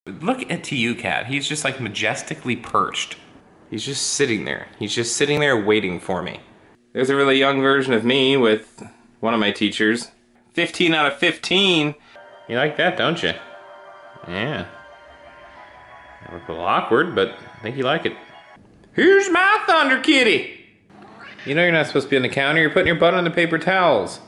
Look at TU Cat. He's just like majestically perched. He's just sitting there. He's just sitting there waiting for me. There's a really young version of me with one of my teachers. 15 out of 15. You like that, don't you? Yeah. It looked a little awkward, but I think you like it. Here's my Thunder Kitty. You know you're not supposed to be on the counter. You're putting your butt on the paper towels.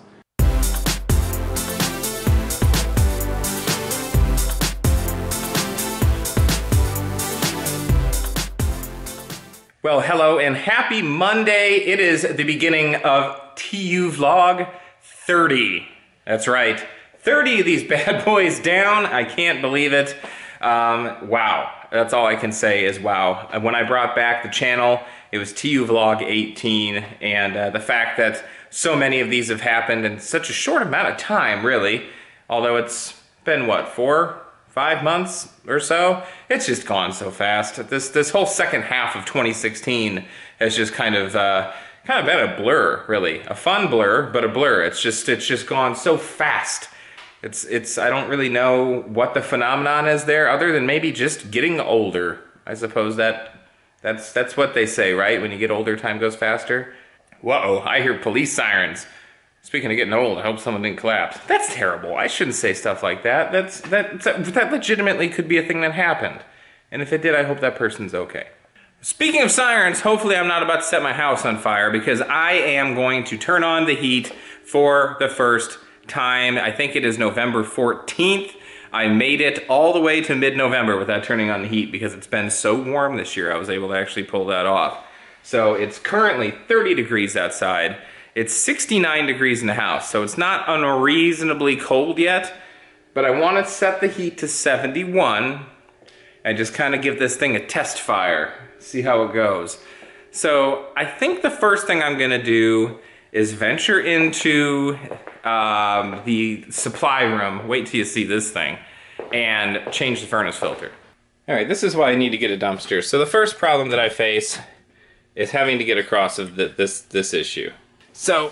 Well, hello and happy Monday. It is the beginning of TUVlog 30. That's right, 30 of these bad boys down. I can't believe it. Wow, that's all I can say is wow. When I brought back the channel, it was TUVlog 18, and the fact that so many of these have happened in such a short amount of time, really, although it's been, what, 4-5 months or so? It's just gone so fast. This whole second half of 2016 has just kind of been a blur, really. A fun blur, but a blur. It's just gone so fast. I don't really know what the phenomenon is there, other than maybe just getting older. I suppose that's what they say, right? When you get older, time goes faster. Whoa, I hear police sirens. Speaking of getting old, I hope someone didn't collapse. That's terrible. I shouldn't say stuff like that. That legitimately could be a thing that happened. And if it did, I hope that person's okay. Speaking of sirens, hopefully I'm not about to set my house on fire, because I am going to turn on the heat for the first time. I think it is November 14th. I made it all the way to mid-November without turning on the heat because it's been so warm this year. I was able to actually pull that off. So it's currently 30 degrees outside. It's 69 degrees in the house, so it's not unreasonably cold yet, but I want to set the heat to 71 and just kind of give this thing a test fire, see how it goes. So I think the first thing I'm going to do is venture into the supply room, wait till you see this thing, and change the furnace filter. Alright, this is why I need to get a dumpster. So the first problem that I face is having to get across of this issue. So,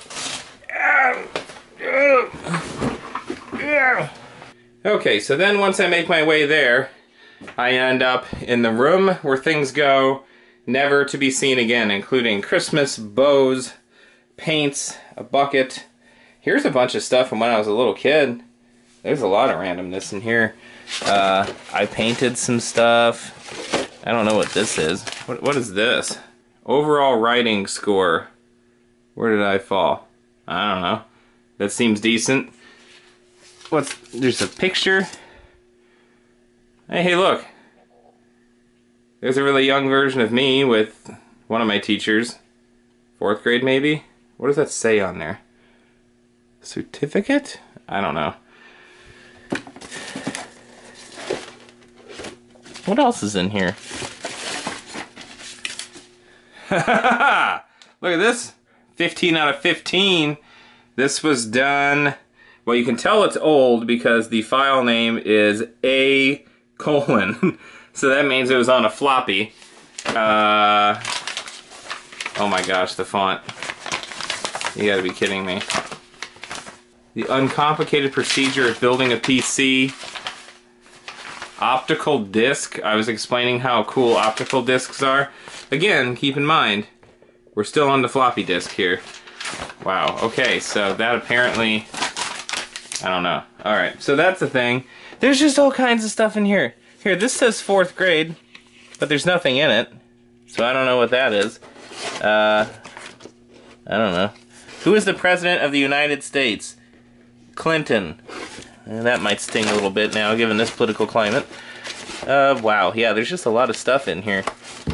okay, so then once I make my way there, I end up in the room where things go never to be seen again, including Christmas, bows, paints, a bucket. Here's a bunch of stuff from when I was a little kid. There's a lot of randomness in here. I painted some stuff. I don't know what this is. What is this? Overall writing score. Where did I fall? I don't know. That seems decent. There's a picture. Hey, look. There's a really young version of me with one of my teachers. 4th grade, maybe? What does that say on there? Certificate? I don't know. What else is in here? Look at this. 15 out of 15. This was done, well, you can tell it's old because the file name is A:. So that means it was on a floppy. Oh my gosh, the font. You gotta be kidding me. The uncomplicated procedure of building a PC. Optical disc. I was explaining how cool optical discs are. Again, keep in mind, we're still on the floppy disk here. Wow, okay, so that apparently, I don't know. Alright, so that's the thing. There's just all kinds of stuff in here. Here, this says 4th grade, but there's nothing in it. So I don't know what that is. I don't know. Who is the President of the United States? Clinton. That might sting a little bit now, given this political climate. Wow, yeah, there's just a lot of stuff in here.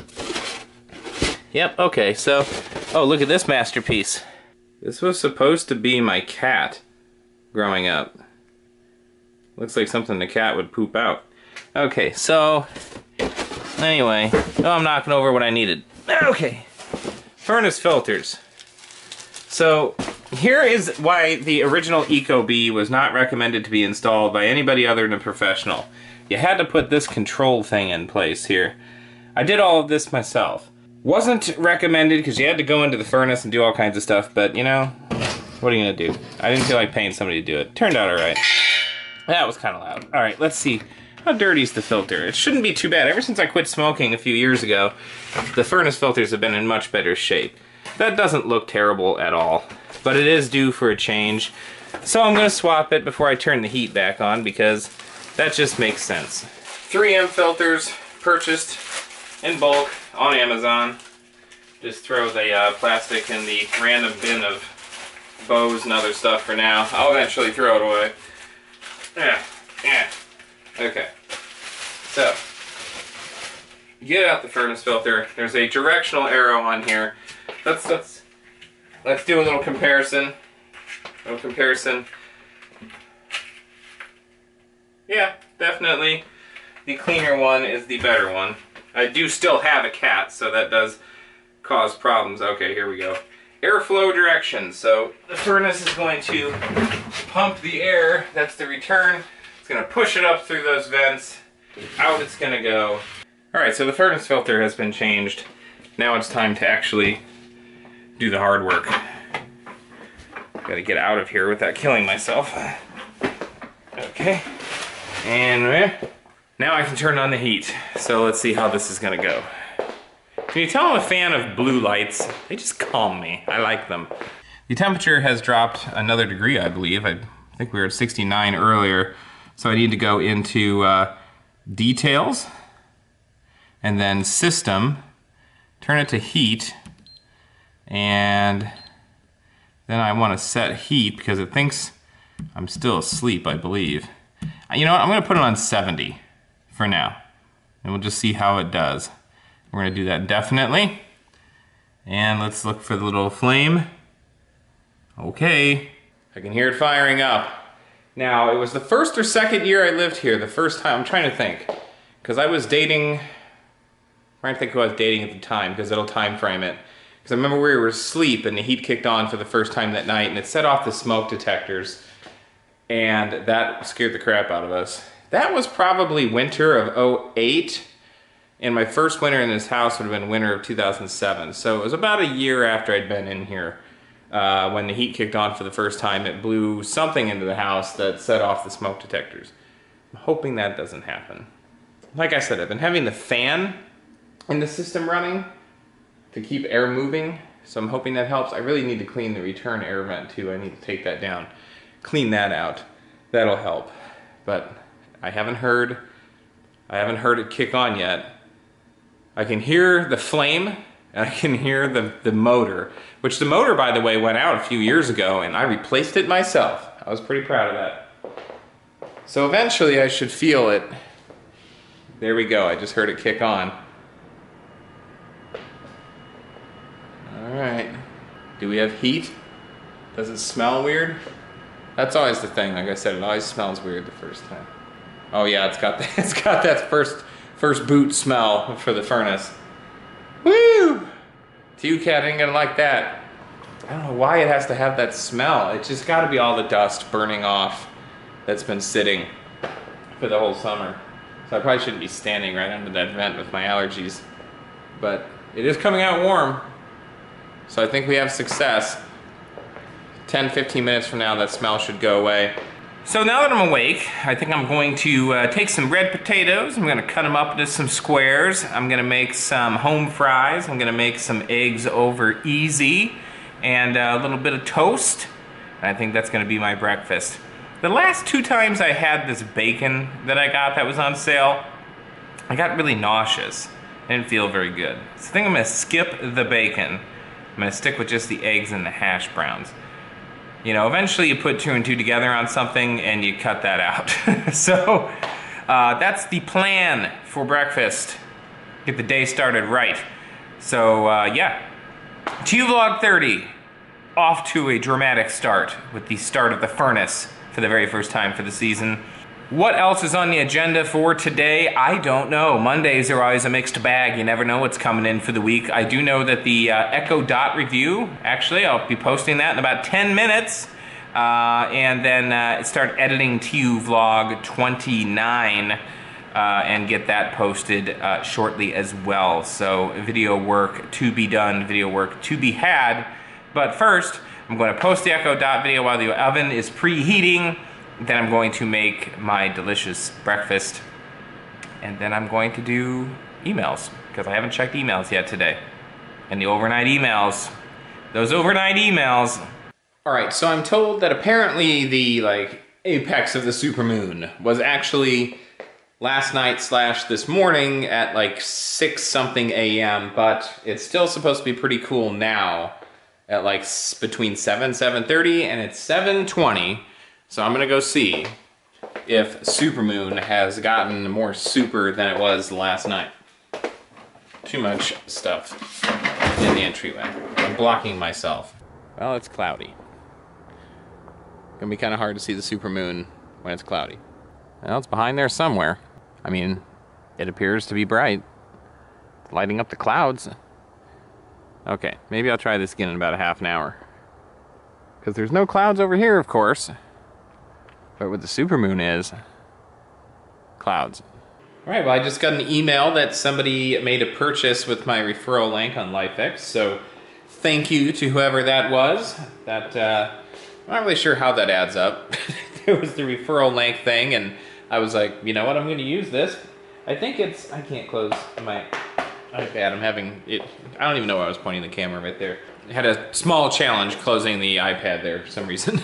Yep, okay, so, oh, look at this masterpiece. This was supposed to be my cat growing up. Looks like something the cat would poop out. Okay, so, anyway, oh, I'm knocking over what I needed. Okay, furnace filters. So, here is why the original Ecobee was not recommended to be installed by anybody other than a professional. You had to put this control thing in place here. I did all of this myself. Wasn't recommended because you had to go into the furnace and do all kinds of stuff, but you know, what are you gonna do? I didn't feel like paying somebody to do it. Turned out alright. That was kind of loud. Alright, let's see. How dirty is the filter? It shouldn't be too bad. Ever since I quit smoking a few years ago, the furnace filters have been in much better shape. That doesn't look terrible at all, but it is due for a change. So I'm going to swap it before I turn the heat back on, because that just makes sense. 3M filters purchased in bulk on Amazon. Just throw the plastic in the random bin of bows and other stuff for now. I'll eventually throw it away. Yeah. Okay. So, get out the furnace filter. There's a directional arrow on here. Let's do a little comparison. Yeah, definitely the cleaner one is the better one. I do still have a cat, so that does cause problems. Okay, here we go. Airflow directions. So the furnace is going to pump the air. That's the return. It's going to push it up through those vents. Out it's going to go. Alright, so the furnace filter has been changed. Now it's time to actually do the hard work. Gotta get out of here without killing myself. Okay. And now I can turn on the heat. So let's see how this is going to go. Can you tell I'm a fan of blue lights? They just calm me. I like them. The temperature has dropped another degree, I believe. I think we were at 69 earlier. So I need to go into details, and then system, turn it to heat, and then I want to set heat because it thinks I'm still asleep, I believe. You know what, I'm going to put it on 70 for now, and we'll just see how it does. We're going to do that indefinitely, and let's look for the little flame. Okay, I can hear it firing up. Now, it was the first or second year I lived here, the first time, I'm trying to think, because I was dating, I'm trying to think who I was dating at the time, because it'll time frame it. Because I remember we were asleep and the heat kicked on for the first time that night, and it set off the smoke detectors, and that scared the crap out of us. That was probably winter of '08, and my first winter in this house would have been winter of 2007, so it was about a year after I'd been in here. When the heat kicked on for the first time, it blew something into the house that set off the smoke detectors. I'm hoping that doesn't happen. Like I said, I've been having the fan in the system running to keep air moving, so I'm hoping that helps. I really need to clean the return air vent too. I need to take that down, clean that out. That'll help. But I haven't heard it kick on yet. I can hear the flame, and I can hear the motor, which the motor, by the way, went out a few years ago, and I replaced it myself. I was pretty proud of that. So eventually I should feel it. There we go, I just heard it kick on. Alright. Do we have heat? Does it smell weird? That's always the thing, like I said, it always smells weird the first time. Oh yeah, it's got that first boot smell for the furnace. Woo! TU-Cat ain't gonna like that. I don't know why it has to have that smell. It's just gotta be all the dust burning off that's been sitting for the whole summer. So I probably shouldn't be standing right under that vent with my allergies. But it is coming out warm. So I think we have success. 10-15 minutes from now, that smell should go away. So now that I'm awake, I think I'm going to take some red potatoes. I'm going to cut them up into some squares. I'm going to make some home fries. I'm going to make some eggs over easy and a little bit of toast. And I think that's going to be my breakfast. The last 2 times I had this bacon that I got that was on sale, I got really nauseous. I didn't feel very good. So I think I'm going to skip the bacon. I'm going to stick with just the eggs and the hash browns. You know, eventually you put 2 and 2 together on something and you cut that out. So that's the plan for breakfast. Get the day started right. So yeah, TUVlog 30, off to a dramatic start with the start of the furnace for the very first time for the season. What else is on the agenda for today? I don't know. Mondays are always a mixed bag. You never know what's coming in for the week. I do know that the Echo Dot review, actually, I'll be posting that in about 10 minutes. And then start editing TUVlog 29 and get that posted shortly as well. So video work to be done, video work to be had. But first, I'm going to post the Echo Dot video while the oven is preheating. Then I'm going to make my delicious breakfast. and then I'm going to do emails, because I haven't checked emails yet today. And the overnight emails, those overnight emails. All right, so I'm told that apparently the apex of the supermoon was actually last night / this morning at 6-something a.m., but it's still supposed to be pretty cool now at between 7:30, and it's 7:20. So I'm gonna go see if supermoon has gotten more super than it was last night. Too much stuff in the entryway. I'm blocking myself. Well, it's cloudy. Gonna be kind of hard to see the supermoon when it's cloudy. Well, it's behind there somewhere. I mean, it appears to be bright. It's lighting up the clouds. Okay, maybe I'll try this again in about a half an hour. Because there's no clouds over here, of course. But what the supermoon is, clouds. All right, well, I just got an email that somebody made a purchase with my referral link on LifeX, so thank you to whoever that was. I'm not really sure how that adds up. There was the referral link thing, and I was like, you know what, I'm gonna use this. I think it's, I can't close my iPad, I'm having it, I don't even know why I was pointing the camera right there. I had a small challenge closing the iPad there for some reason.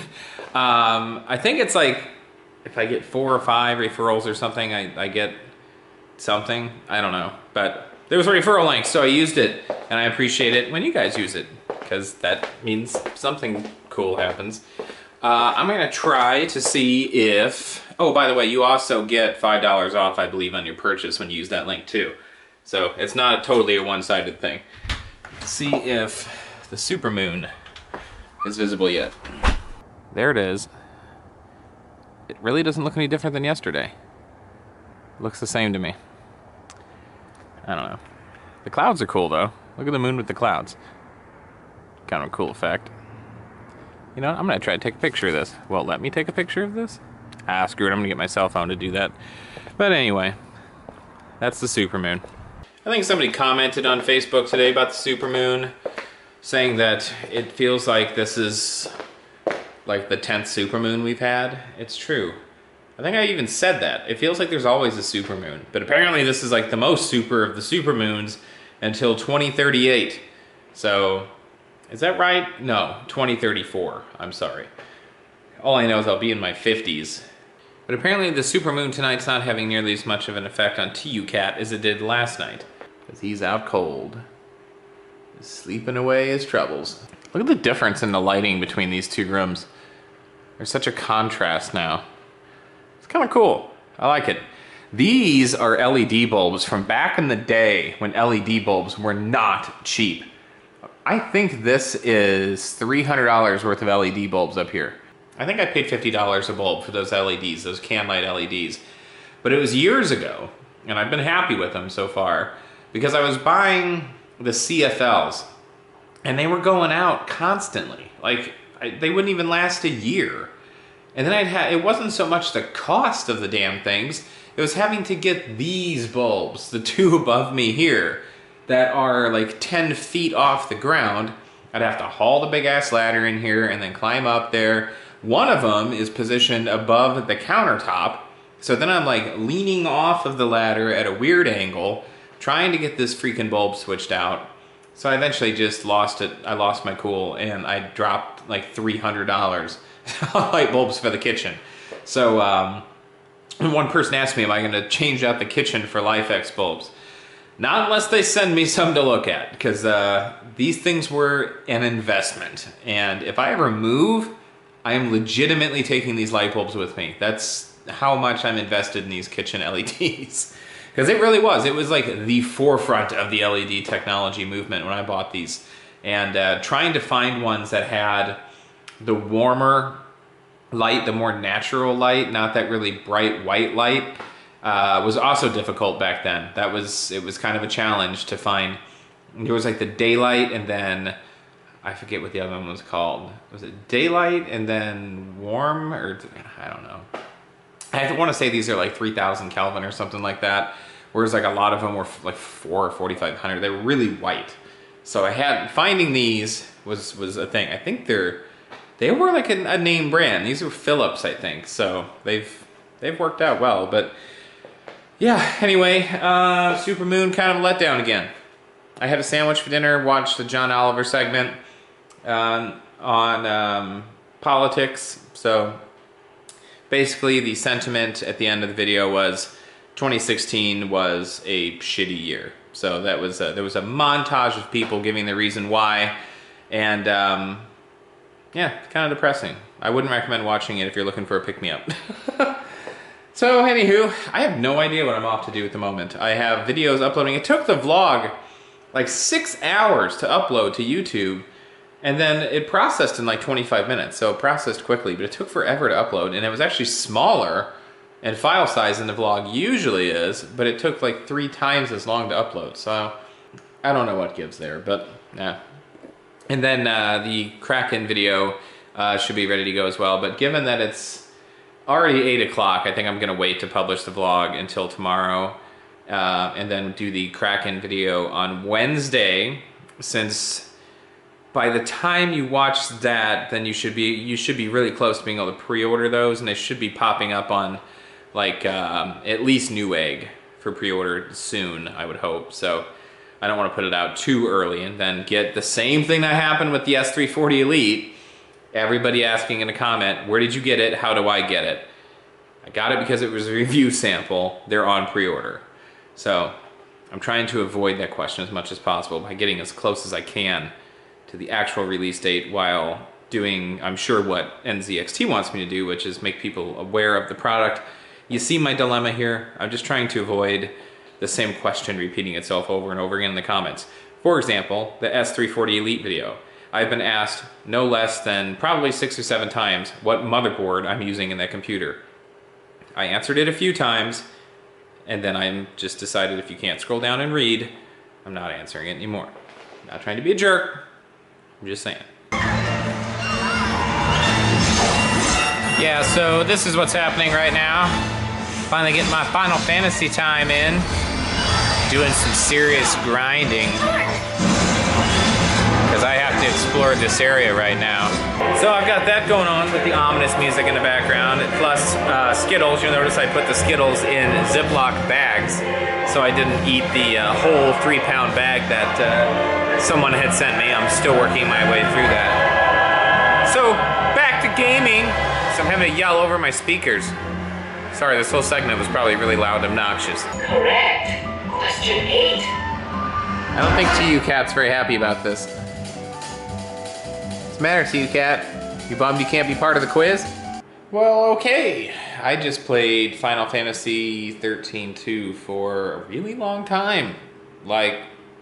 I think it's if I get 4 or 5 referrals or something, I get something, I don't know. But there was a referral link, so I used it, and I appreciate it when you guys use it, because that means something cool happens. I'm gonna try to see if, oh, by the way, you also get $5 off, I believe, on your purchase when you use that link too. So it's not totally a one-sided thing. Let's see if the supermoon is visible yet. There it is. It really doesn't look any different than yesterday. It looks the same to me. I don't know. The clouds are cool though. Look at the moon with the clouds. Kind of a cool effect. You know, I'm gonna try to take a picture of this. Well, let me take a picture of this? Ah, screw it, I'm gonna get my cell phone to do that. But anyway, that's the supermoon. I think somebody commented on Facebook today about the supermoon, saying that it feels like this is like the 10th supermoon we've had. It's true. I think I even said that. It feels like there's always a supermoon, but apparently this is like the most super of the supermoons until 2038. So, is that right? No, 2034, I'm sorry. All I know is I'll be in my 50s. But apparently the supermoon tonight's not having nearly as much of an effect on TUCat as it did last night. Because he's out cold. He's sleeping away his troubles. Look at the difference in the lighting between these two rooms. There's such a contrast now. It's kind of cool. I like it. These are LED bulbs from back in the day when LED bulbs were not cheap. I think this is $300 worth of LED bulbs up here. I think I paid $50 a bulb for those LEDs, those can light LEDs. But it was years ago, and I've been happy with them so far, because I was buying the CFLs, and they were going out constantly. They wouldn't even last a year. And then it wasn't so much the cost of the damn things, it was having to get these bulbs, the two above me here, that are like 10 feet off the ground. I'd have to haul the big ass ladder in here and then climb up there. One of them is positioned above the countertop, so then I'm like leaning off of the ladder at a weird angle, trying to get this freaking bulb switched out. So I eventually just lost it. I lost my cool and I dropped like $300 on light bulbs for the kitchen. So one person asked me, am I gonna change out the kitchen for LifeX bulbs? Not unless they send me some to look at, because these things were an investment. And if I ever move, I am legitimately taking these light bulbs with me. That's how much I'm invested in these kitchen LEDs. Because it really was. It was like the forefront of the LED technology movement when I bought these. And trying to find ones that had the warmer light, the more natural light, not that really bright white light, was also difficult back then. It was kind of a challenge to find. There was like the daylight, and then I forget what the other one was called. Was it daylight and then warm, or I don't know. I want to say these are like 3000 Kelvin or something like that. Whereas like a lot of them were like 4 or 4500. They were really white. So finding these was a thing. I think they were like a name brand. These were Philips, I think. So they've worked out well. But Yeah, anyway, Supermoon kind of a letdown again. I had a sandwich for dinner, watched the John Oliver segment on politics. So basically the sentiment at the end of the video was 2016 was a shitty year. So that was there was a montage of people giving the reason why, and yeah, kind of depressing. I wouldn't recommend watching it if you're looking for a pick-me-up. So anywho, I have no idea what I'm off to do at the moment. I have videos uploading. It took the vlog like 6 hours to upload to YouTube, and then it processed in like 25 minutes. So it processed quickly, but it took forever to upload, and it was actually smaller in file size than the vlog usually is, but it took like 3 times as long to upload. So I don't know what gives there, but yeah. And then the Kraken video should be ready to go as well, but given that it's already 8 o'clock, I think I'm gonna wait to publish the vlog until tomorrow, and then do the Kraken video on Wednesday, since by the time you watch that, then you should be really close to being able to pre-order those, and they should be popping up on like at least Newegg for pre-order soon, I would hope. So I don't want to put it out too early and then get the same thing that happened with the S340 Elite. Everybody asking in a comment, where did you get it? How do I get it? I got it because it was a review sample. They're on pre-order. So I'm trying to avoid that question as much as possible by getting as close as I can to the actual release date while doing, I'm sure, what NZXT wants me to do, which is make people aware of the product. You see my dilemma here? I'm just trying to avoid the same question repeating itself over and over again in the comments. For example, the S340 Elite video. I've been asked no less than probably 6 or 7 times what motherboard I'm using in that computer. I answered it a few times, and then I just decided if you can't scroll down and read, I'm not answering it anymore. I'm not trying to be a jerk, I'm just saying. Yeah, so this is what's happening right now. Finally getting my Final Fantasy time in. Doing some serious grinding, because I have to explore this area right now. So I've got that going on with the ominous music in the background, plus Skittles. You'll notice I put the Skittles in Ziploc bags, so I didn't eat the whole 3-pound bag that someone had sent me. I'm still working my way through that. So back to gaming. So I'm having to yell over my speakers. Sorry, this whole segment was probably really loud and obnoxious. Correct. Question 8. I don't think TU Cat's very happy about this. What's the matter, TU Cat? You bummed you can't be part of the quiz? Well, okay. I just played Final Fantasy 13-2 for a really long time. Like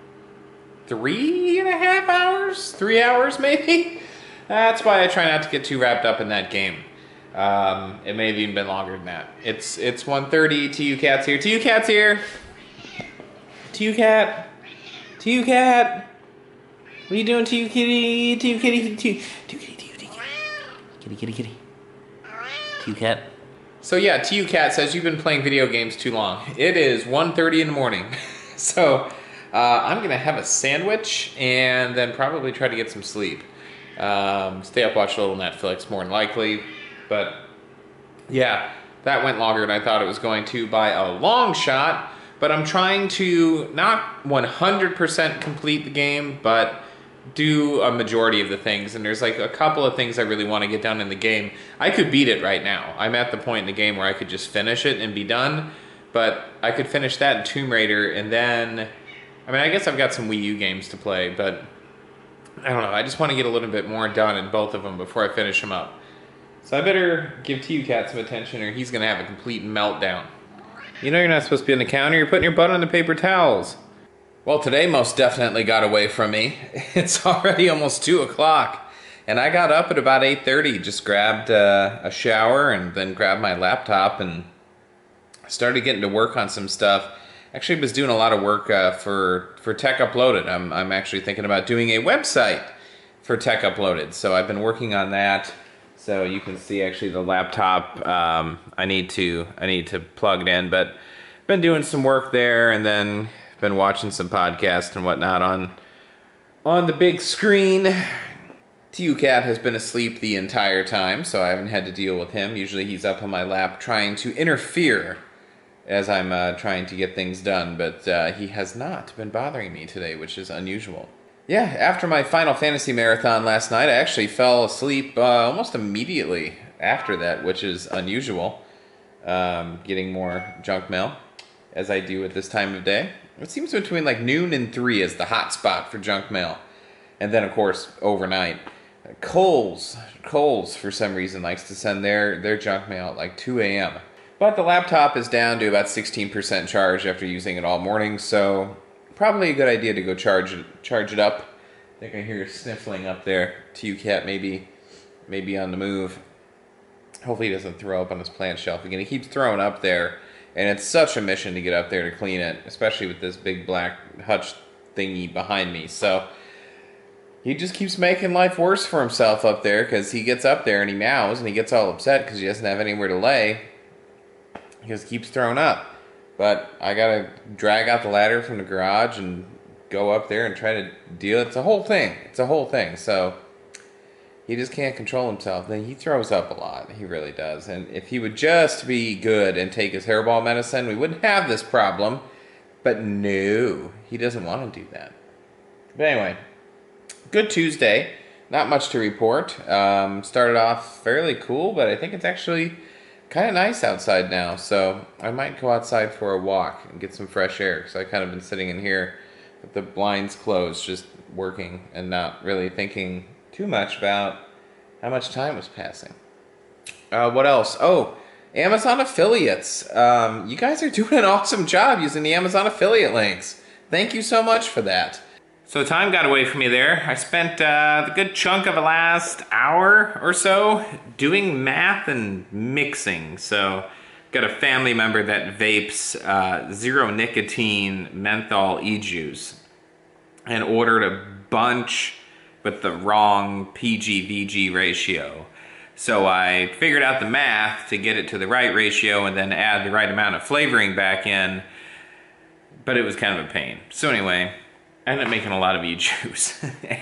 3.5 hours? 3 hours maybe? That's why I try not to get too wrapped up in that game. It may have even been longer than that. It's 1:30. TU Cat's here. TU Cat's here. TU Cat. TU Cat. What are you doing, TU Kitty? TU Kitty. TU Kitty. Kitty. Kitty. Kitty. TU Cat. So yeah, TU Cat says you've been playing video games too long. It is 1:30 in the morning. So I'm gonna have a sandwich and then probably try to get some sleep. Stay up, watch a little Netflix, more than likely. But yeah, that went longer than I thought it was going to by a long shot. But I'm trying to not 100% complete the game, but do a majority of the things. And there's like a couple of things I really want to get done in the game. I could beat it right now. I'm at the point in the game where I could just finish it and be done. But I could finish that in Tomb Raider, and then, I mean, I guess I've got some Wii U games to play, but I don't know. I just want to get a little bit more done in both of them before I finish them up. So I better give TU Cat some attention or he's going to have a complete meltdown. You know you're not supposed to be on the counter. You're putting your butt on the paper towels. Well, today most definitely got away from me. It's already almost 2 o'clock. And I got up at about 8:30. Just grabbed a shower and then grabbed my laptop and started getting to work on some stuff. Actually, was doing a lot of work for Tech Uploaded. I'm actually thinking about doing a website for Tech Uploaded. So I've been working on that. So you can see actually the laptop I need to plug it in, but been doing some work there and then been watching some podcasts and whatnot on the big screen. TU Cat has been asleep the entire time, so I haven't had to deal with him. Usually he's up on my lap trying to interfere as I'm trying to get things done, but he has not been bothering me today, which is unusual. Yeah, after my Final Fantasy marathon last night, I actually fell asleep almost immediately after that, which is unusual. Getting more junk mail, as I do at this time of day. It seems between like noon and 3 is the hot spot for junk mail. And then, of course, overnight. Kohl's, for some reason, likes to send their junk mail at like 2 a.m. But the laptop is down to about 16% charge after using it all morning, so probably a good idea to go charge it up. I think I hear sniffling up there. TUCat maybe on the move. Hopefully he doesn't throw up on his plant shelf again. He keeps throwing up there, and it's such a mission to get up there to clean it, especially with this big black hutch thingy behind me. So he just keeps making life worse for himself up there, because he gets up there and he meows and he gets all upset because he doesn't have anywhere to lay. He just keeps throwing up. But I gotta drag out the ladder from the garage and go up there and try to deal. It's a whole thing. So he just can't control himself. Then he throws up a lot. He really does. And if he would just be good and take his hairball medicine, we wouldn't have this problem. But no, he doesn't want to do that. But anyway, good Tuesday. Not much to report. Started off fairly cool, but I think it's actually kind of nice outside now, so I might go outside for a walk and get some fresh air, because I've kind of been sitting in here with the blinds closed, just working and not really thinking too much about how much time was passing. What else? Oh, Amazon affiliates. You guys are doing an awesome job using the Amazon affiliate links. Thank you so much for that. So time got away from me there. I spent the good chunk of the last hour or so doing math and mixing. So got a family member that vapes zero nicotine menthol e-juice and ordered a bunch with the wrong PG-VG ratio. So I figured out the math to get it to the right ratio and then add the right amount of flavoring back in, but it was kind of a pain. So anyway, I ended up making a lot of e-juice,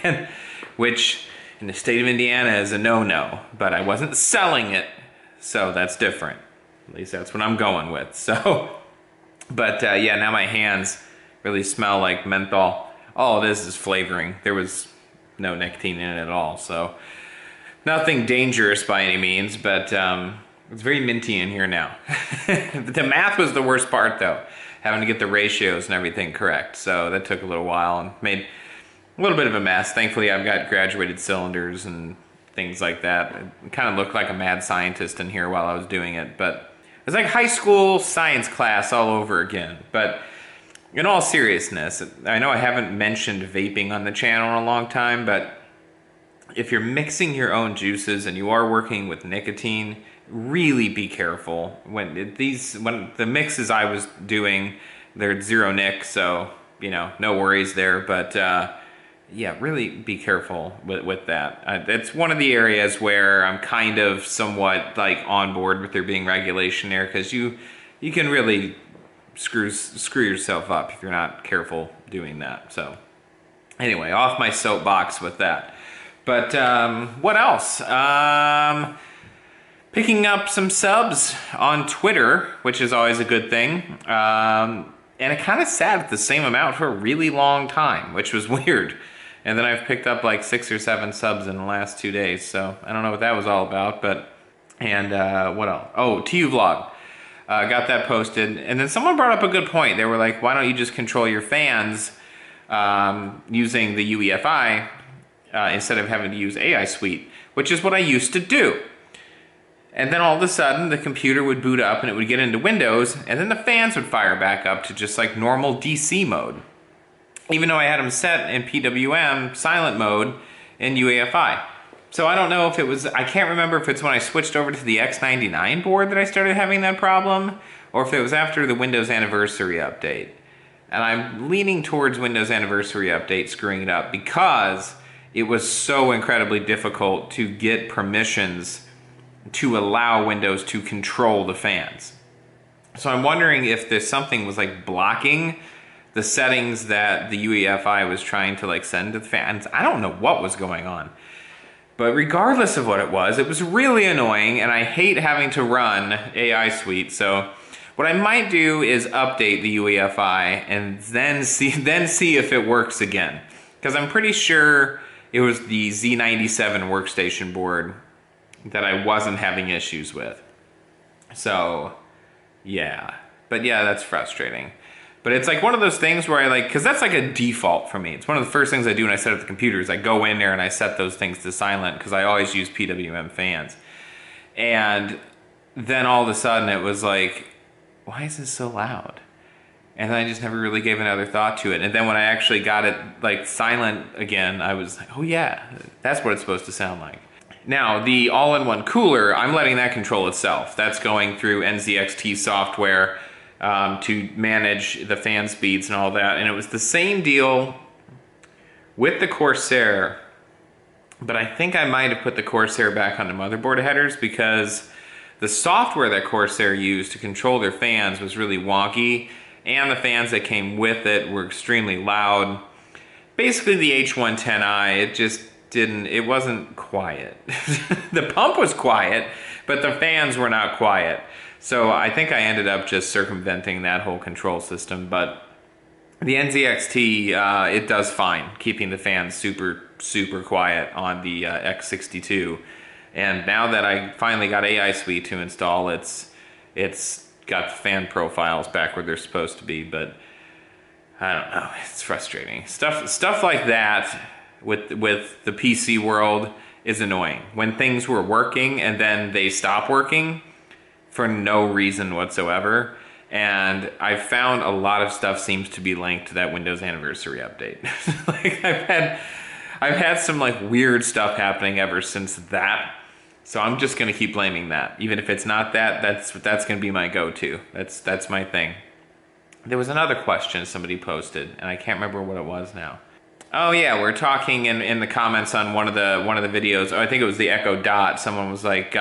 which in the state of Indiana is a no-no, but I wasn't selling it, so that's different. At least that's what I'm going with. So, but yeah, now my hands really smell like menthol. All it is flavoring. There was no nicotine in it at all, so nothing dangerous by any means, but it's very minty in here now. The math was the worst part, though. Having to get the ratios and everything correct. So that took a little while and made a little bit of a mess. Thankfully, I've got graduated cylinders and things like that. It kind of looked like a mad scientist in here while I was doing it. But it was like high school science class all over again. But in all seriousness, I know I haven't mentioned vaping on the channel in a long time, but if you're mixing your own juices and you are working with nicotine, really be careful. When the mixes I was doing, they're zero nic, so you know, no worries there. But yeah, really be careful with that. It's one of the areas where I'm kind of somewhat like on board with there being regulation there, because you can really screw yourself up if you're not careful doing that. So anyway, off my soapbox with that. But what else? Picking up some subs on Twitter, which is always a good thing. And it kind of sat at the same amount for a really long time, which was weird. And then I've picked up like 6 or 7 subs in the last 2 days, so I don't know what that was all about. But and what else? Oh, TUVlog. Got that posted. And then someone brought up a good point. They were like, why don't you just control your fans using the UEFI instead of having to use AI Suite, which is what I used to do. And then all of a sudden, the computer would boot up and it would get into Windows, and then the fans would fire back up to just like normal DC mode. Even though I had them set in PWM silent mode in UEFI. So I don't know if it was, I can't remember if it's when I switched over to the X99 board that I started having that problem, or if it was after the Windows Anniversary update. And I'm leaning towards Windows Anniversary update screwing it up, because it was so incredibly difficult to get permissions to allow Windows to control the fans. So I'm wondering if there's something was like blocking the settings that the UEFI was trying to like send to the fans. I don't know what was going on. But regardless of what it was really annoying, and I hate having to run AI Suite. So What I might do is update the UEFI and then see if it works again. Because I'm pretty sure it was the Z97 workstation board that I wasn't having issues with. So, yeah. But yeah, that's frustrating. But it's like one of those things where I like, because that's like a default for me. It's one of the first things I do when I set up the computer is I go in there and I set those things to silent because I always use PWM fans. And then all of a sudden it was like, why is this so loud? And then I just never really gave another thought to it. And then when I actually got it like silent again, I was like, oh yeah, that's what it's supposed to sound like. Now, the all-in-one cooler, I'm letting that control itself. That's going through NZXT software to manage the fan speeds and all that. And it was the same deal with the Corsair, but I think I might have put the Corsair back on the motherboard headers because the software that Corsair used to control their fans was really wonky, and the fans that came with it were extremely loud. Basically the H110i, it just it wasn't quiet. The pump was quiet, but the fans were not quiet. So I think I ended up just circumventing that whole control system, but the NZXT, it does fine, keeping the fans super, super quiet on the X62. And now that I finally got AI Suite to install, it's got the fan profiles back where they're supposed to be, but I don't know, it's frustrating. Stuff like that with the PC world is annoying. When things were working and then they stop working for no reason whatsoever. And I've found a lot of stuff seems to be linked to that Windows anniversary update. Like I've had some like weird stuff happening ever since that. So I'm just gonna keep blaming that. Even if it's not that, that's gonna be my go-to. That's my thing. There was another question somebody posted, and I can't remember what it was now. Oh yeah, we're talking in the comments on one of the videos. Oh, I think it was the Echo Dot. Someone was like,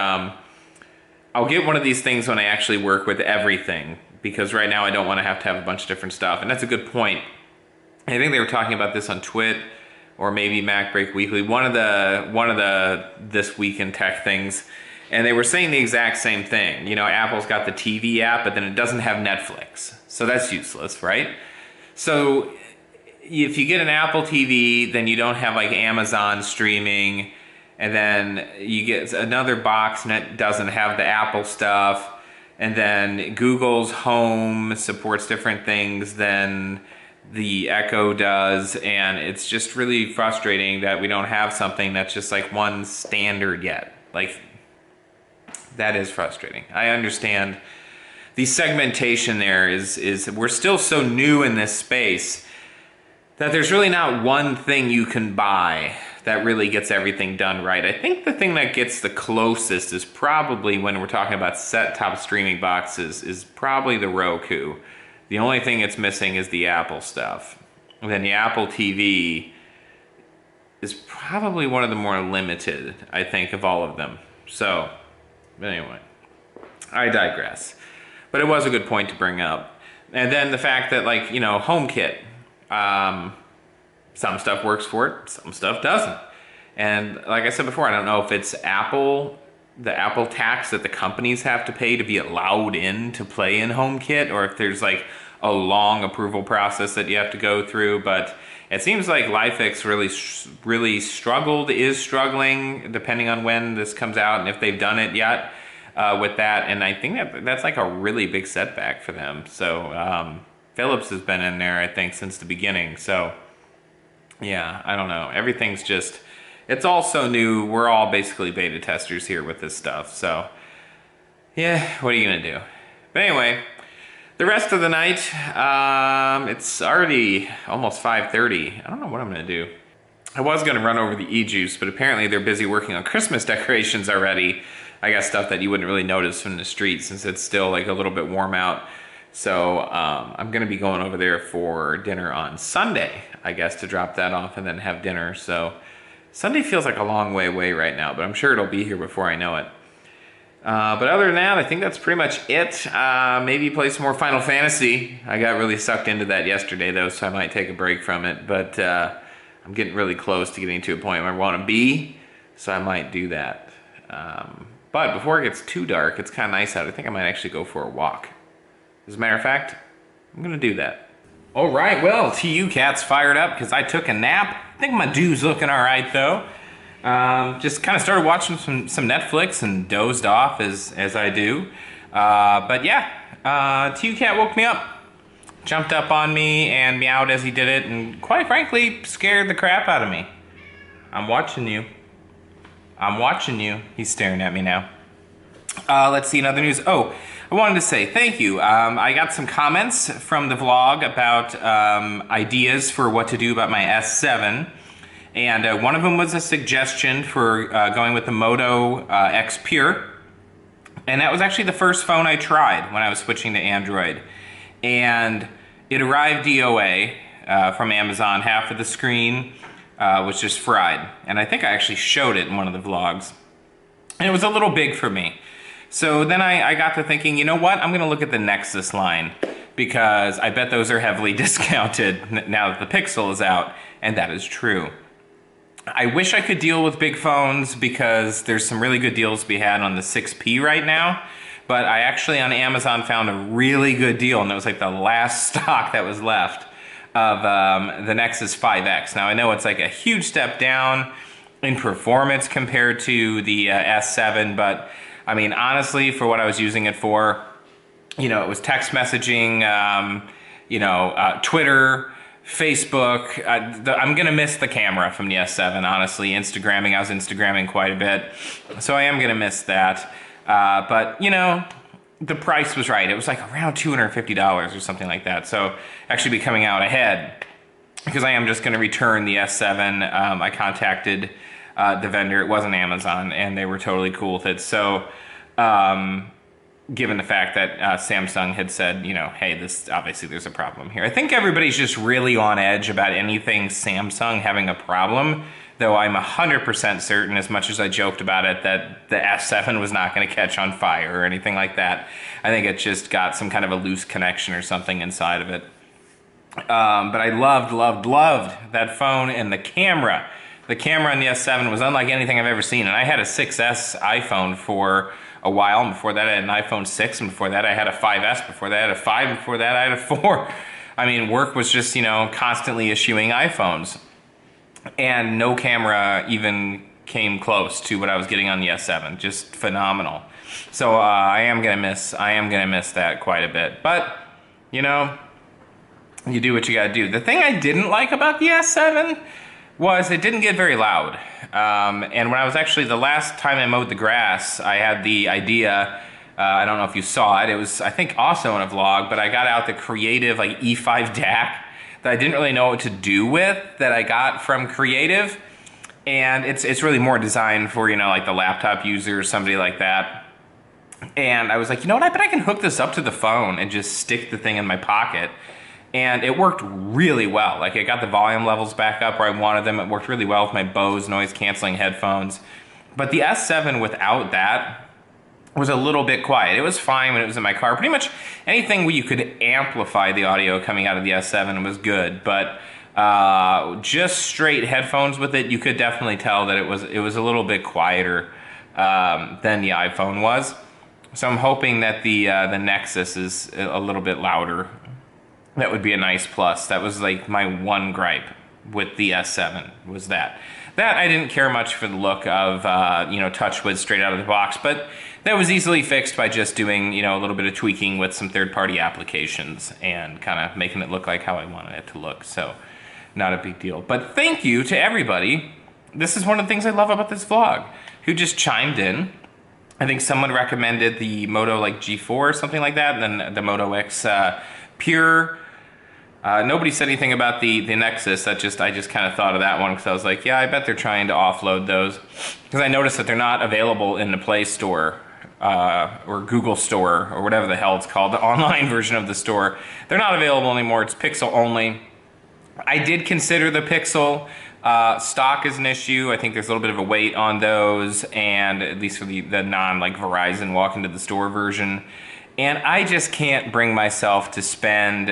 I'll get one of these things when I actually work with everything, because right now I don't want to have a bunch of different stuff. And that's a good point. I think they were talking about this on Twit or maybe Mac Break Weekly, one of the This Week in Tech things, and they were saying the exact same thing. You know, Apple's got the TV app, but then it doesn't have Netflix. So that's useless, right? So if you get an Apple TV, then you don't have like Amazon streaming, and then you get another box and it doesn't have the Apple stuff, and then Google's Home supports different things than the Echo does, and it's just really frustrating that we don't have something that's just like one standard yet. Like, that is frustrating. I understand the segmentation there is we're still so new in this space that there's really not one thing you can buy that really gets everything done right. I think the thing that gets the closest is probably, when we're talking about set-top streaming boxes, is probably the Roku. The only thing it's missing is the Apple stuff. And then the Apple TV is probably one of the more limited, I think, of all of them. So, but anyway, I digress. But it was a good point to bring up. And then the fact that, like, you know, HomeKit, some stuff works for it, some stuff doesn't. And like I said before, I don't know if it's Apple, the Apple tax that the companies have to pay to be allowed in to play in HomeKit, or if there's like a long approval process that you have to go through. But it seems like LifeX really is struggling, depending on when this comes out and if they've done it yet with that. And I think that's like a really big setback for them. So Philips has been in there, I think, since the beginning. So yeah, I don't know. Everything's just, it's all so new. We're all basically beta testers here with this stuff. So yeah, what are you gonna do? But anyway, the rest of the night, it's already almost 5:30. I don't know what I'm gonna do. I was gonna run over the e-juice, but apparently they're busy working on Christmas decorations already. I got stuff that you wouldn't really notice from the street since it's still like a little bit warm out. So I'm gonna be going over there for dinner on Sunday, I guess, to drop that off and then have dinner. So Sunday feels like a long way away right now, but I'm sure it'll be here before I know it. But other than that, I think that's pretty much it. Maybe play some more Final Fantasy. I got really sucked into that yesterday though, so I might take a break from it. But I'm getting really close to getting to a point where I want to be, so I might do that. But before it gets too dark, it's kind of nice out. I think I might actually go for a walk. As a matter of fact, I'm gonna do that. All right, well, TU Cat's fired up because I took a nap. I think my dude's looking all right though. Just kind of started watching some Netflix and dozed off as I do. But yeah, TU Cat woke me up, jumped up on me and meowed as he did it, and quite frankly, scared the crap out of me. I'm watching you. I'm watching you. He's staring at me now. Let's see, another news. Oh, I wanted to say thank you. I got some comments from the vlog about ideas for what to do about my S7. And one of them was a suggestion for going with the Moto X Pure. And that was actually the first phone I tried when I was switching to Android. And it arrived DOA from Amazon. Half of the screen was just fried. And I think I actually showed it in one of the vlogs. And it was a little big for me. So then I got to thinking, you know what? I'm gonna look at the Nexus line because I bet those are heavily discounted now that the Pixel is out, and that is true. I wish I could deal with big phones because there's some really good deals to be had on the 6P right now, but I actually on Amazon found a really good deal, and it was like the last stock that was left of the Nexus 5X. Now I know it's like a huge step down in performance compared to the S7, but I mean, honestly, for what I was using it for, you know, it was text messaging, Twitter, Facebook. I'm going to miss the camera from the S7, honestly. Instagramming, I was Instagramming quite a bit. So I am going to miss that. But, you know, the price was right. It was like around $250 or something like that. So actually be coming out ahead because I am just going to return the S7. I contacted the vendor. It wasn't Amazon, and they were totally cool with it. So, given the fact that Samsung had said, you know, hey, this obviously there's a problem here. I think everybody's just really on edge about anything Samsung having a problem, though I'm 100% certain, as much as I joked about it, that the S7 was not going to catch on fire or anything like that. I think it just got some kind of a loose connection or something inside of it. But I loved that phone and the camera. The camera on the S7 was unlike anything I've ever seen, and I had a 6S iPhone for a while, and before that I had an iPhone 6, and before that I had a 5S, before that I had a 5, and before that I had a 4. I mean, work was just, you know, constantly issuing iPhones, and no camera even came close to what I was getting on the S7. Just phenomenal. So I am gonna miss that quite a bit, but you know, you do what you gotta do. The thing I didn't like about the S7 was it didn't get very loud. And when I was actually, the last time I mowed the grass, I had the idea, I don't know if you saw it, it was I think also in a vlog, but I got out the Creative like E5 DAC that I didn't really know what to do with, that I got from Creative. And it's really more designed for, you know, like the laptop user or somebody like that. And I was like, you know what, I bet I can hook this up to the phone and just stick the thing in my pocket. And it worked really well. Like, it got the volume levels back up where I wanted them. It worked really well with my Bose noise-canceling headphones. But the S7 without that was a little bit quiet. It was fine when it was in my car. Pretty much anything where you could amplify the audio coming out of the S7 was good. But just straight headphones with it, you could definitely tell that it was a little bit quieter than the iPhone was. So I'm hoping that the Nexus is a little bit louder. That would be a nice plus. That was like my one gripe with the S7 was that. That I didn't care much for the look of, you know, TouchWiz straight out of the box, but that was easily fixed by just doing, you know, a little bit of tweaking with some third-party applications and kind of making it look like how I wanted it to look. So, not a big deal. But thank you to everybody. This is one of the things I love about this vlog, who just chimed in. I think someone recommended the Moto like G4 or something like that, and then the Moto X Pure. Nobody said anything about the Nexus. I just kind of thought of that one because I was like, yeah, I bet they're trying to offload those. Because I noticed that they're not available in the Play Store or Google Store or whatever the hell it's called, the online version of the store. They're not available anymore. It's Pixel only. I did consider the Pixel. Stock is an issue. I think there's a little bit of a wait on those, and at least for the non like Verizon walk into the store version. And I just can't bring myself to spend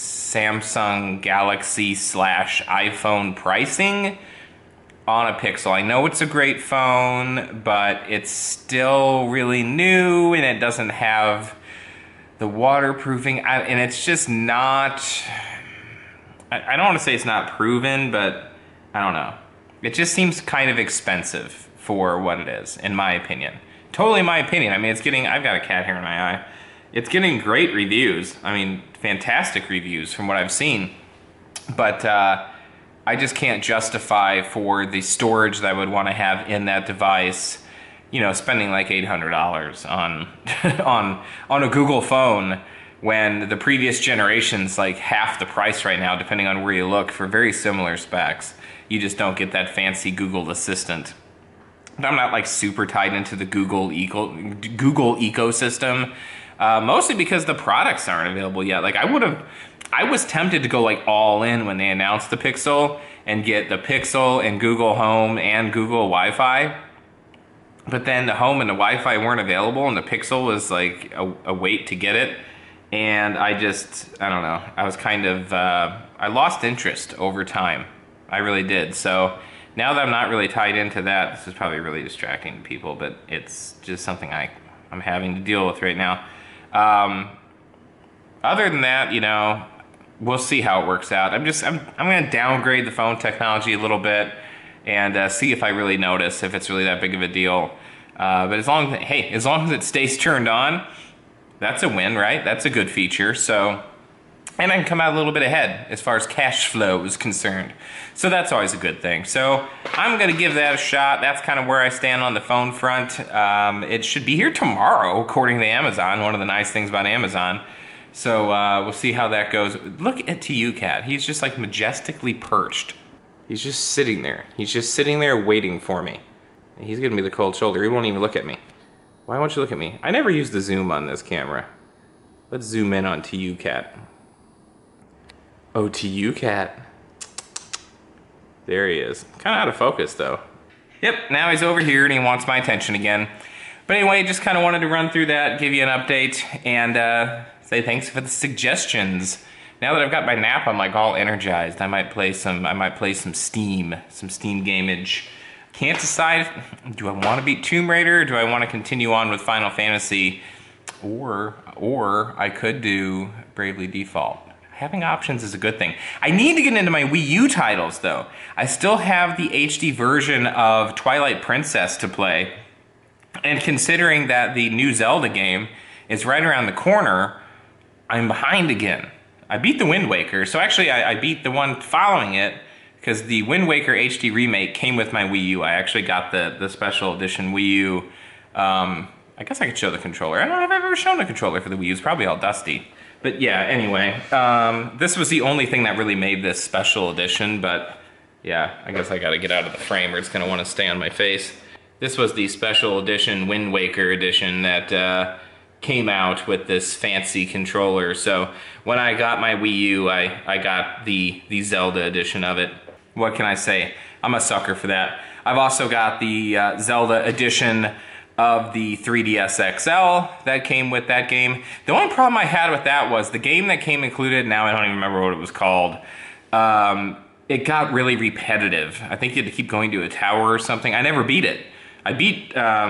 Samsung Galaxy / iPhone pricing on a Pixel. I know it's a great phone, but it's still really new and it doesn't have the waterproofing, and it's just not, I don't want to say it's not proven, but I don't know. It just seems kind of expensive for what it is, in my opinion. Totally my opinion. I mean, it's getting, I've got a cat hair in my eye. It's getting great reviews. I mean, fantastic reviews from what I've seen. But I just can't justify for the storage that I would want to have in that device, you know, spending like $800 on on a Google phone when the previous generation's like half the price right now, depending on where you look, for very similar specs. You just don't get that fancy Google Assistant. But I'm not like super tied into the Google ecosystem, mostly because the products aren't available yet. Like I was tempted to go like all in when they announced the Pixel and get the Pixel and Google Home and Google Wi-Fi. But then the Home and the Wi-Fi weren't available, and the Pixel was like a wait to get it. And I don't know. I was kind of, I lost interest over time. I really did. So now that I'm not really tied into that, this is probably really distracting to people, but it's just something I'm having to deal with right now. Other than that, you know, we'll see how it works out. I'm going to downgrade the phone technology a little bit and see if I really notice if it's really that big of a deal. But as long as it stays turned on, that's a win, right? That's a good feature. So, and I can come out a little bit ahead as far as cash flow is concerned. So that's always a good thing. So I'm going to give that a shot. That's kind of where I stand on the phone front. It should be here tomorrow, according to Amazon. One of the nice things about Amazon. So we'll see how that goes. Look at TUCat. He's just like majestically perched. He's just sitting there. He's just sitting there waiting for me. He's giving me the cold shoulder. He won't even look at me. Why won't you look at me? I never use the zoom on this camera. Let's zoom in on TUCat. Oh, TUCat. There he is. Kind of out of focus, though. Yep, now he's over here and he wants my attention again. But anyway, just kind of wanted to run through that, give you an update, and say thanks for the suggestions. Now that I've got my nap, I'm like all energized. I might play some Steam gameage. Can't decide, do I want to beat Tomb Raider, or do I want to continue on with Final Fantasy, or I could do Bravely Default. Having options is a good thing. I need to get into my Wii U titles, though. I still have the HD version of Twilight Princess to play, and considering that the new Zelda game is right around the corner, I'm behind again. I beat the Wind Waker, so actually I beat the one following it, because the Wind Waker HD remake came with my Wii U. I actually got the special edition Wii U. I guess I could show the controller. I don't know if I've ever shown the controller for the Wii U. It's probably all dusty. But yeah, anyway, this was the only thing that really made this special edition, but yeah, I guess I gotta get out of the frame or it's gonna wanna stay on my face. This was the special edition Wind Waker edition that came out with this fancy controller. So when I got my Wii U, I got the Zelda edition of it. What can I say? I'm a sucker for that. I've also got the Zelda edition of the 3DS XL that came with that game. The only problem I had with that was the game that came included, now I don't even remember what it was called, it got really repetitive. I think you had to keep going to a tower or something. I never beat it. I beat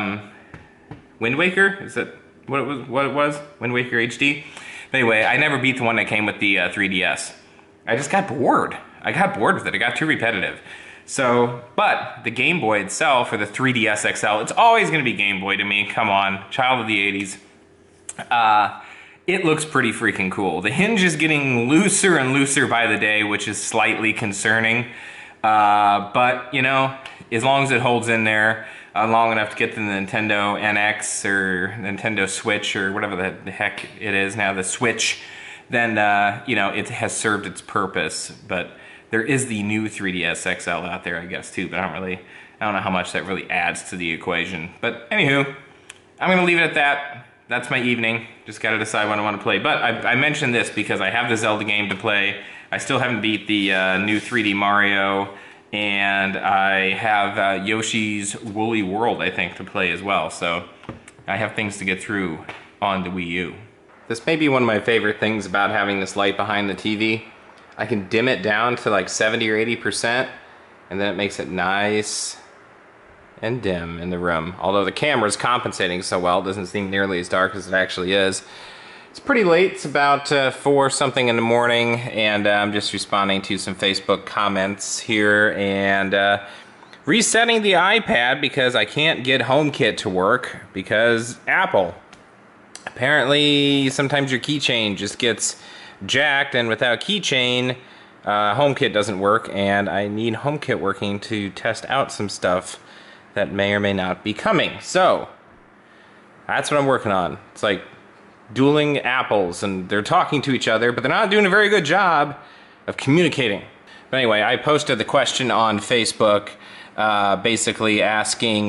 Wind Waker? Is that what it was? Wind Waker HD? But anyway, I never beat the one that came with the 3DS. I just got bored. I got bored with it. It got too repetitive. So, but the Game Boy itself, or the 3DS XL, it's always going to be Game Boy to me. Come on, child of the 80s. It looks pretty freaking cool. The hinge is getting looser and looser by the day, which is slightly concerning. But, you know, as long as it holds in there long enough to get to the Nintendo NX or Nintendo Switch or whatever the heck it is now, the Switch, then, you know, it has served its purpose. But there is the new 3DS XL out there, I guess, too, but I don't know how much that really adds to the equation. But anywho, I'm gonna leave it at that. That's my evening. Just gotta decide what I want to play. But I mentioned this because I have the Zelda game to play. I still haven't beat the new 3D Mario, and I have Yoshi's Woolly World, I think, to play as well. So I have things to get through on the Wii U. This may be one of my favorite things about having this light behind the TV. I can dim it down to like 70 or 80%, and then it makes it nice and dim in the room. Although the camera's compensating so well, it doesn't seem nearly as dark as it actually is. It's pretty late. It's about 4 something in the morning, and I'm just responding to some Facebook comments here and resetting the iPad because I can't get HomeKit to work because Apple. Apparently, sometimes your keychain just gets jacked, and without keychain, HomeKit doesn't work, and I need HomeKit working to test out some stuff that may or may not be coming. So, that's what I'm working on. It's like dueling apples, and they're talking to each other, but they're not doing a very good job of communicating. But anyway, I posted the question on Facebook, basically asking,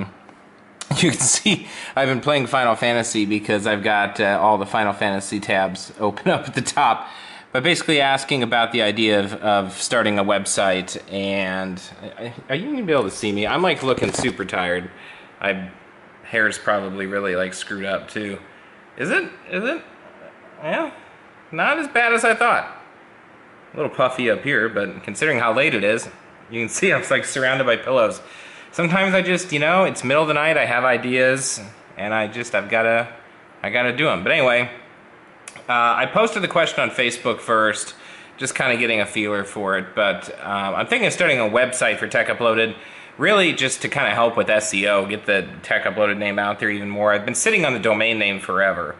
you can see I've been playing Final Fantasy because I've got all the Final Fantasy tabs open up at the top, but basically asking about the idea of starting a website. And are you gonna be able to see me? I'm like looking super tired. My hair's probably really like screwed up too. Is it? Yeah, not as bad as I thought. A little puffy up here, but considering how late it is, you can see I'm like surrounded by pillows. Sometimes I just, you know, it's middle of the night, I have ideas, and I gotta do them. But anyway, I posted the question on Facebook first, just kind of getting a feeler for it, but I'm thinking of starting a website for Tech Uploaded, really just to kind of help with SEO, get the Tech Uploaded name out there even more. I've been sitting on the domain name forever,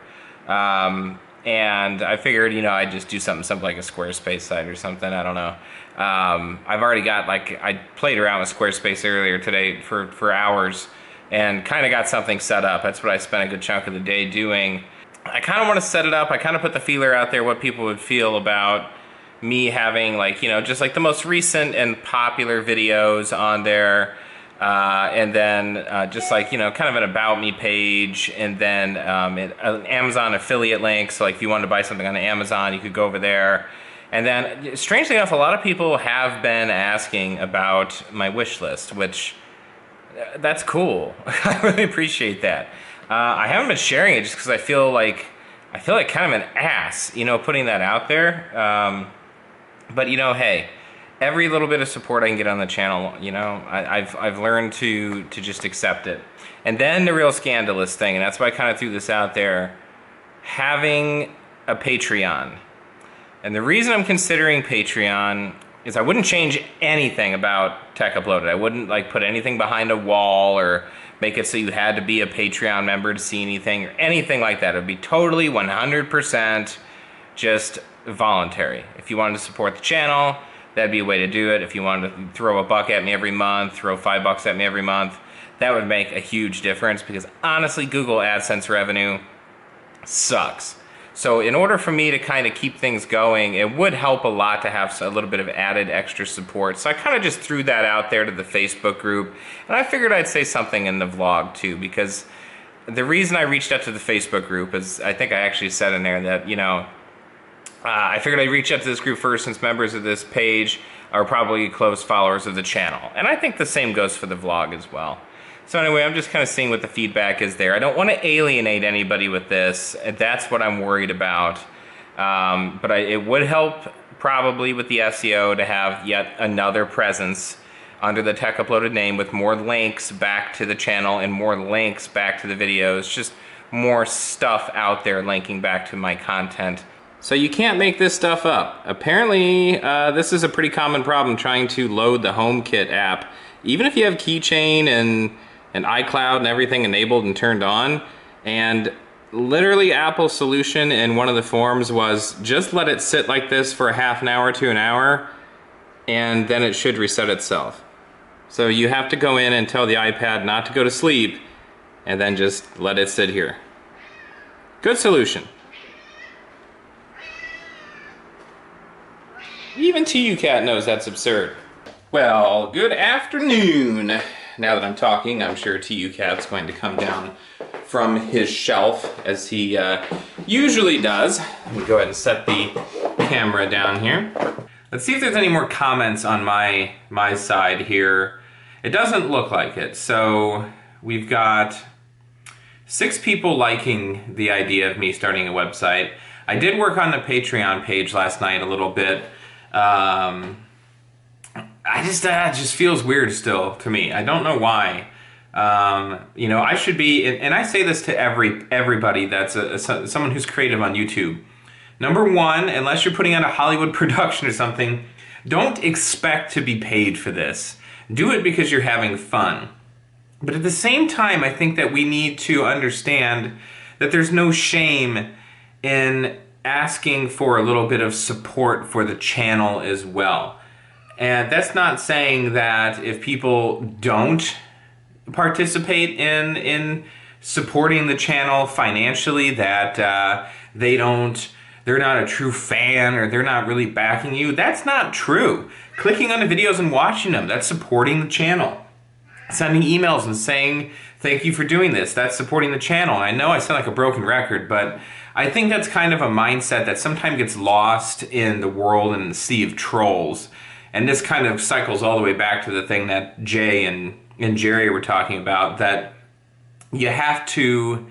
and I figured, you know, I'd just do something simple like a Squarespace site or something, I don't know. I've already got, like, I played around with Squarespace earlier today for hours, and kind of got something set up. That's what I spent a good chunk of the day doing. I kind of want to set it up. I kind of put the feeler out there what people would feel about me having, like, you know, just like the most recent and popular videos on there, and then just like, you know, kind of an about me page, and then an Amazon affiliate link, so like if you wanted to buy something on Amazon, you could go over there. And then, strangely enough, a lot of people have been asking about my wish list, which, that's cool. I really appreciate that. I haven't been sharing it just because I feel like kind of an ass, you know, putting that out there. But, you know, hey, every little bit of support I can get on the channel, you know, I've learned to just accept it. And then the real scandalous thing, and that's why I kind of threw this out there, having a Patreon. And the reason I'm considering Patreon is I wouldn't change anything about Tech Uploaded. I wouldn't like put anything behind a wall or make it so you had to be a Patreon member to see anything or anything like that. It would be totally 100% just voluntary. If you wanted to support the channel, that'd be a way to do it. If you wanted to throw $1 at me every month, throw $5 at me every month, that would make a huge difference because honestly, Google AdSense revenue sucks. So in order for me to kind of keep things going, it would help a lot to have a little bit of added extra support. So I kind of just threw that out there to the Facebook group, and I figured I'd say something in the vlog too, because the reason I reached out to the Facebook group is, I think I actually said in there that, you know, I figured I'd reach out to this group first since members of this page are probably close followers of the channel. And I think the same goes for the vlog as well. So anyway, I'm just kind of seeing what the feedback is there. I don't want to alienate anybody with this. That's what I'm worried about. But it would help probably with the SEO to have yet another presence under the Tech Uploaded name with more links back to the channel and more links back to the videos. Just more stuff out there linking back to my content. So you can't make this stuff up. Apparently, this is a pretty common problem trying to load the HomeKit app. Even if you have Keychain and iCloud and everything enabled and turned on, and literally Apple's solution in one of the forums was just let it sit like this for a half an hour to an hour, and then it should reset itself. So you have to go in and tell the iPad not to go to sleep, and then just let it sit here. Good solution. Even TUCat knows that's absurd. Well, good afternoon. Now that I'm talking, I'm sure TUCat's going to come down from his shelf, as he usually does. Let me go ahead and set the camera down here. Let's see if there's any more comments on my side here. It doesn't look like it. So we've got 6 people liking the idea of me starting a website. I did work on the Patreon page last night a little bit. It just feels weird still to me. I don't know why, You know, I should be, and I say this to everybody that's someone who's creative on YouTube. Number one, unless you're putting on a Hollywood production or something, don't expect to be paid for this. Do it because you're having fun. But at the same time, I think that we need to understand that there's no shame in asking for a little bit of support for the channel as well. And that's not saying that if people don't participate in supporting the channel financially that they're not a true fan or they're not really backing you. That's not true. Clicking on the videos and watching them, that's supporting the channel. Sending emails and saying thank you for doing this, that's supporting the channel. And I know I sound like a broken record, but I think that's kind of a mindset that sometimes gets lost in the world and the sea of trolls. And this kind of cycles all the way back to the thing that Jay and Jerry were talking about, that you have to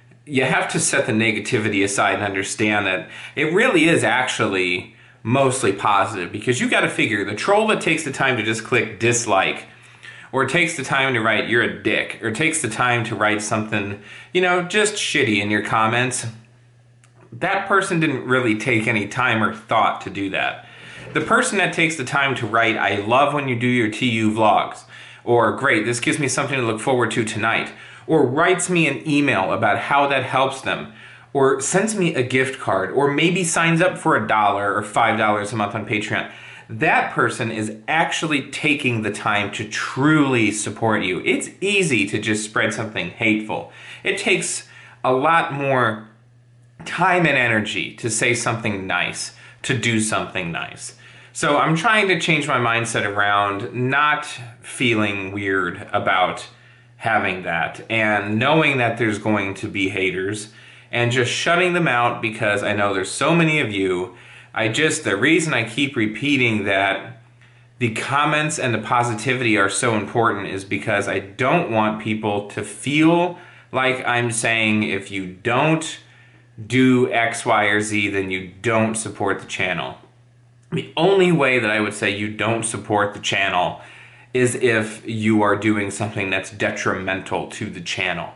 set the negativity aside and understand that it really is actually mostly positive, because you got to figure the troll that takes the time to just click dislike, or takes the time to write you're a dick, or takes the time to write something, you know, just shitty in your comments, that person didn't really take any time or thought to do that. The person that takes the time to write, I love when you do your TU vlogs, or great, this gives me something to look forward to tonight, or writes me an email about how that helps them, or sends me a gift card, or maybe signs up for $1 or $5 a month on Patreon, that person is actually taking the time to truly support you. It's easy to just spread something hateful. It takes a lot more time and energy to say something nice, to do something nice. So I'm trying to change my mindset around not feeling weird about having that, and knowing that there's going to be haters, and just shutting them out, because I know there's so many of you. The reason I keep repeating that the comments and the positivity are so important is because I don't want people to feel like I'm saying if you don't do X, Y, or Z, then you don't support the channel. The only way that I would say you don't support the channel is if you are doing something that's detrimental to the channel.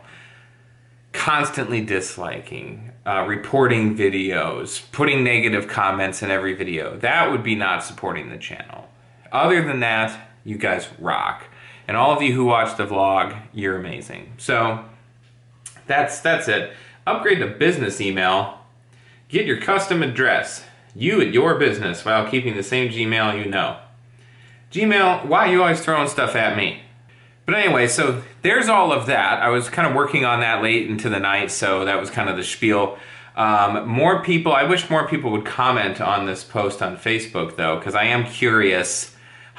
Constantly disliking, reporting videos, putting negative comments in every video. That would be not supporting the channel. Other than that, you guys rock. And all of you who watch the vlog, you're amazing. So that's it. Upgrade to business email. Get your custom address. You at your business while keeping the same Gmail you know. Gmail, why are you always throwing stuff at me? But anyway, so there's all of that. I was kind of working on that late into the night, so that was kind of the spiel. More people, I wish more people would comment on this post on Facebook though, because I am curious.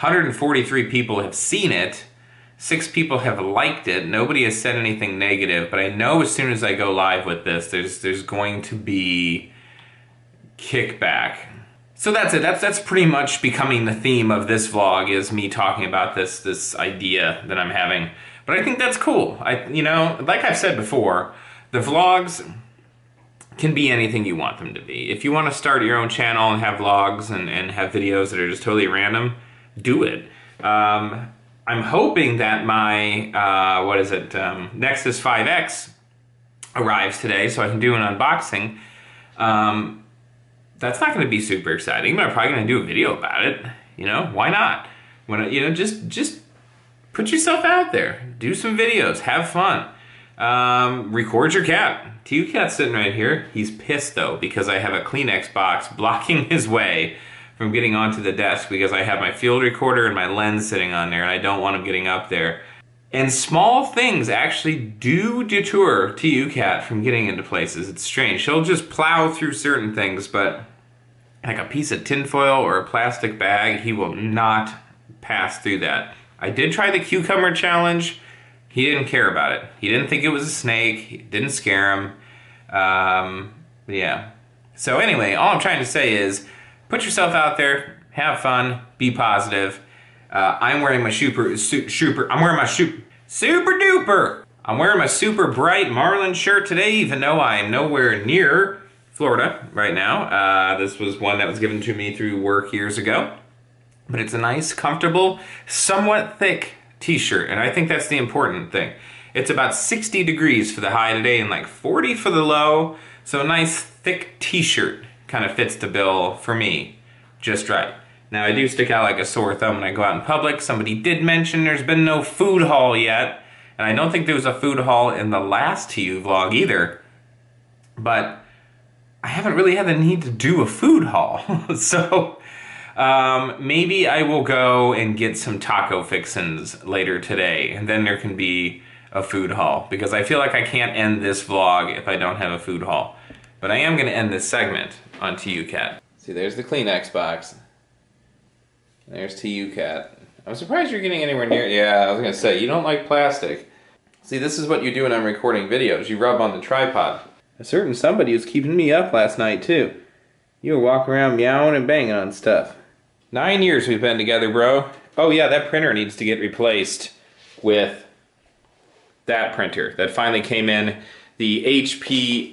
143 people have seen it. 6 people have liked it. Nobody has said anything negative, but I know as soon as I go live with this, there's going to be kickback. So that's it. That's pretty much becoming the theme of this vlog, is me talking about this idea that I'm having. But I think that's cool. You know, like I've said before, the vlogs can be anything you want them to be. If you want to start your own channel and have vlogs and have videos that are just totally random, do it. I'm hoping that my, Nexus 5X arrives today so I can do an unboxing. That's not going to be super exciting, but I'm probably going to do a video about it. You know, why not? Just put yourself out there. Do some videos. Have fun. Record your cat. TUCat's sitting right here. He's pissed though because I have a Kleenex box blocking his way from getting onto the desk because I have my field recorder and my lens sitting on there and I don't want him getting up there. And small things actually do deter TUCat from getting into places. It's strange. She'll just plow through certain things, but like a piece of tinfoil or a plastic bag, he will not pass through that. I did try the cucumber challenge. He didn't care about it. He didn't think it was a snake. It didn't scare him. Yeah. So anyway, all I'm trying to say is put yourself out there, have fun, be positive. I'm wearing my super bright Marlin shirt today, even though I am nowhere near Florida right now. This was one that was given to me through work years ago. But it's a nice, comfortable, somewhat thick t-shirt, and I think that's the important thing. It's about 60 degrees for the high today and like 40 for the low, so a nice thick t-shirt kind of fits the bill for me just right. Now I do stick out like a sore thumb when I go out in public. Somebody did mention there's been no food haul yet, and I don't think there was a food haul in the last TU vlog either, but I haven't really had the need to do a food haul. So maybe I will go and get some taco fixins later today, and then there can be a food haul, because I feel like I can't end this vlog if I don't have a food haul. But I am going to end this segment on TU Cat. See, there's the Kleenex box. There's TU Cat. I'm surprised you're getting anywhere near. Yeah, I was going to say, you don't like plastic. See, this is what you do when I'm recording videos. You rub on the tripod. A certain somebody was keeping me up last night, too. You were walking around meowing and banging on stuff. 9 years we've been together, bro. Oh yeah, that printer needs to get replaced with that printer that finally came in, the HP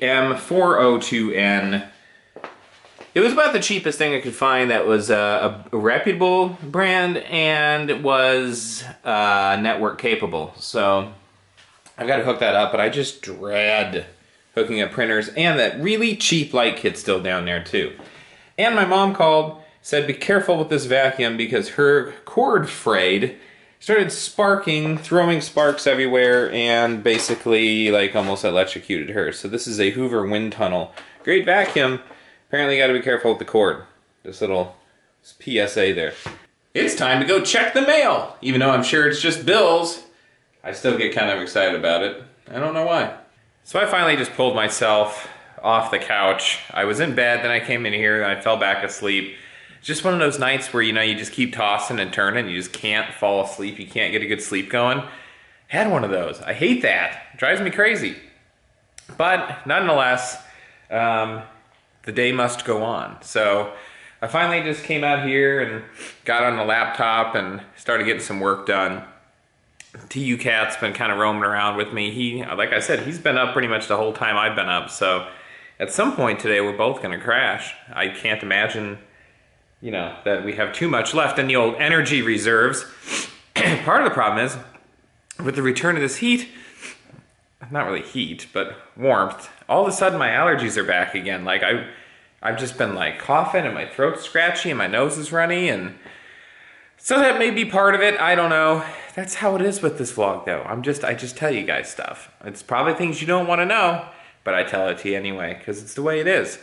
M402N. It was about the cheapest thing I could find that was a reputable brand and was network capable. So I've got to hook that up, but I just dread hooking up printers, and that really cheap light kit's still down there too. And my mom called, said be careful with this vacuum because her cord frayed, started sparking, throwing sparks everywhere, and basically like almost electrocuted her. So this is a Hoover wind tunnel. Great vacuum. Apparently you gotta be careful with the cord. This little PSA there. It's time to go check the mail. Even though I'm sure it's just bills, I still get kind of excited about it. I don't know why. So I finally just pulled myself off the couch. I was in bed, then I came in here, and I fell back asleep. It's just one of those nights where, you know, you just keep tossing and turning, you just can't fall asleep, you can't get a good sleep going. Had one of those. I hate that. It drives me crazy. But nonetheless, the day must go on. So I finally just came out here and got on the laptop and started getting some work done. TU Cat's been kind of roaming around with me. He, like I said, he's been up pretty much the whole time I've been up. So at some point today, we're both going to crash. I can't imagine, you know, that we have too much left in the old energy reserves. Part of the problem is, with the return of this heat, not really heat, but warmth, all of a sudden my allergies are back again. Like I've just been like coughing and my throat's scratchy and my nose is runny, and so that may be part of it. I don't know. That's how it is with this vlog though. I just tell you guys stuff. It's probably things you don't want to know, but I tell it to you anyway, because it's the way it is.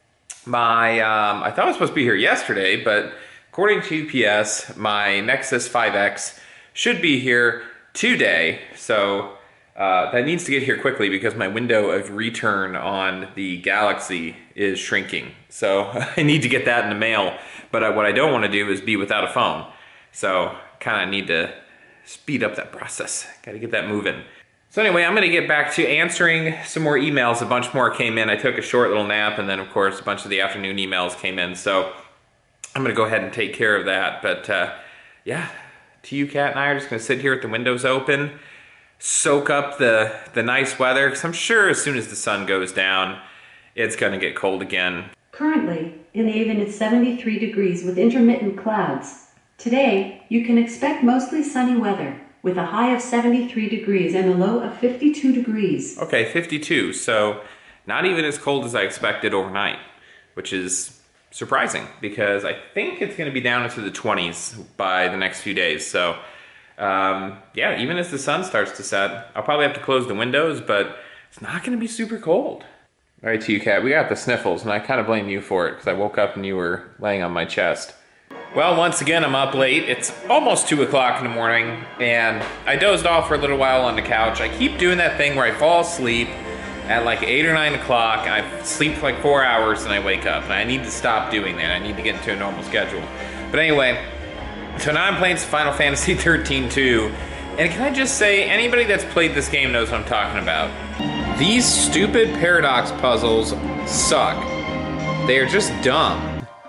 I thought I was supposed to be here yesterday, but according to UPS, my Nexus 5X should be here today. So that needs to get here quickly because my window of return on the Galaxy is shrinking. So I need to get that in the mail. But what I don't want to do is be without a phone. So kind of need to speed up that process. Got to get that moving. So anyway, I'm going to get back to answering some more emails. A bunch more came in. I took a short little nap, and then of course a bunch of the afternoon emails came in. So I'm going to go ahead and take care of that. But yeah, TU Cat and I are just going to sit here with the windows open, soak up the nice weather, because I'm sure as soon as the sun goes down, it's going to get cold again. Currently, in Avon it's 73 degrees with intermittent clouds. Today, you can expect mostly sunny weather, with a high of 73 degrees and a low of 52 degrees. Okay, 52, so not even as cold as I expected overnight, which is surprising, because I think it's going to be down into the 20s by the next few days. So, yeah, even as the sun starts to set, I'll probably have to close the windows, but it's not going to be super cold. All right, TU Cat, we got the sniffles, and I kind of blame you for it, because I woke up and you were laying on my chest. Well, once again, I'm up late. It's almost 2 o'clock in the morning, and I dozed off for a little while on the couch. I keep doing that thing where I fall asleep at like 8 or 9 o'clock, and I sleep for like 4 hours, and I wake up. And I need to stop doing that. I need to get into a normal schedule. But anyway, so now I'm playing some Final Fantasy 13 2. And can I just say, anybody that's played this game knows what I'm talking about. These stupid paradox puzzles suck. They are just dumb.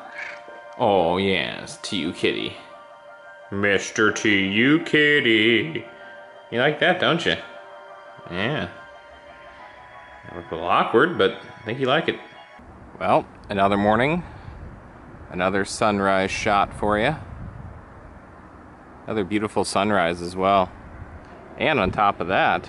Oh yes, TU Kitty. Mr. TU Kitty. You like that, don't you? Yeah. That looked a little awkward, but I think you like it. Well, another morning. Another sunrise shot for you. Another beautiful sunrise as well. And on top of that,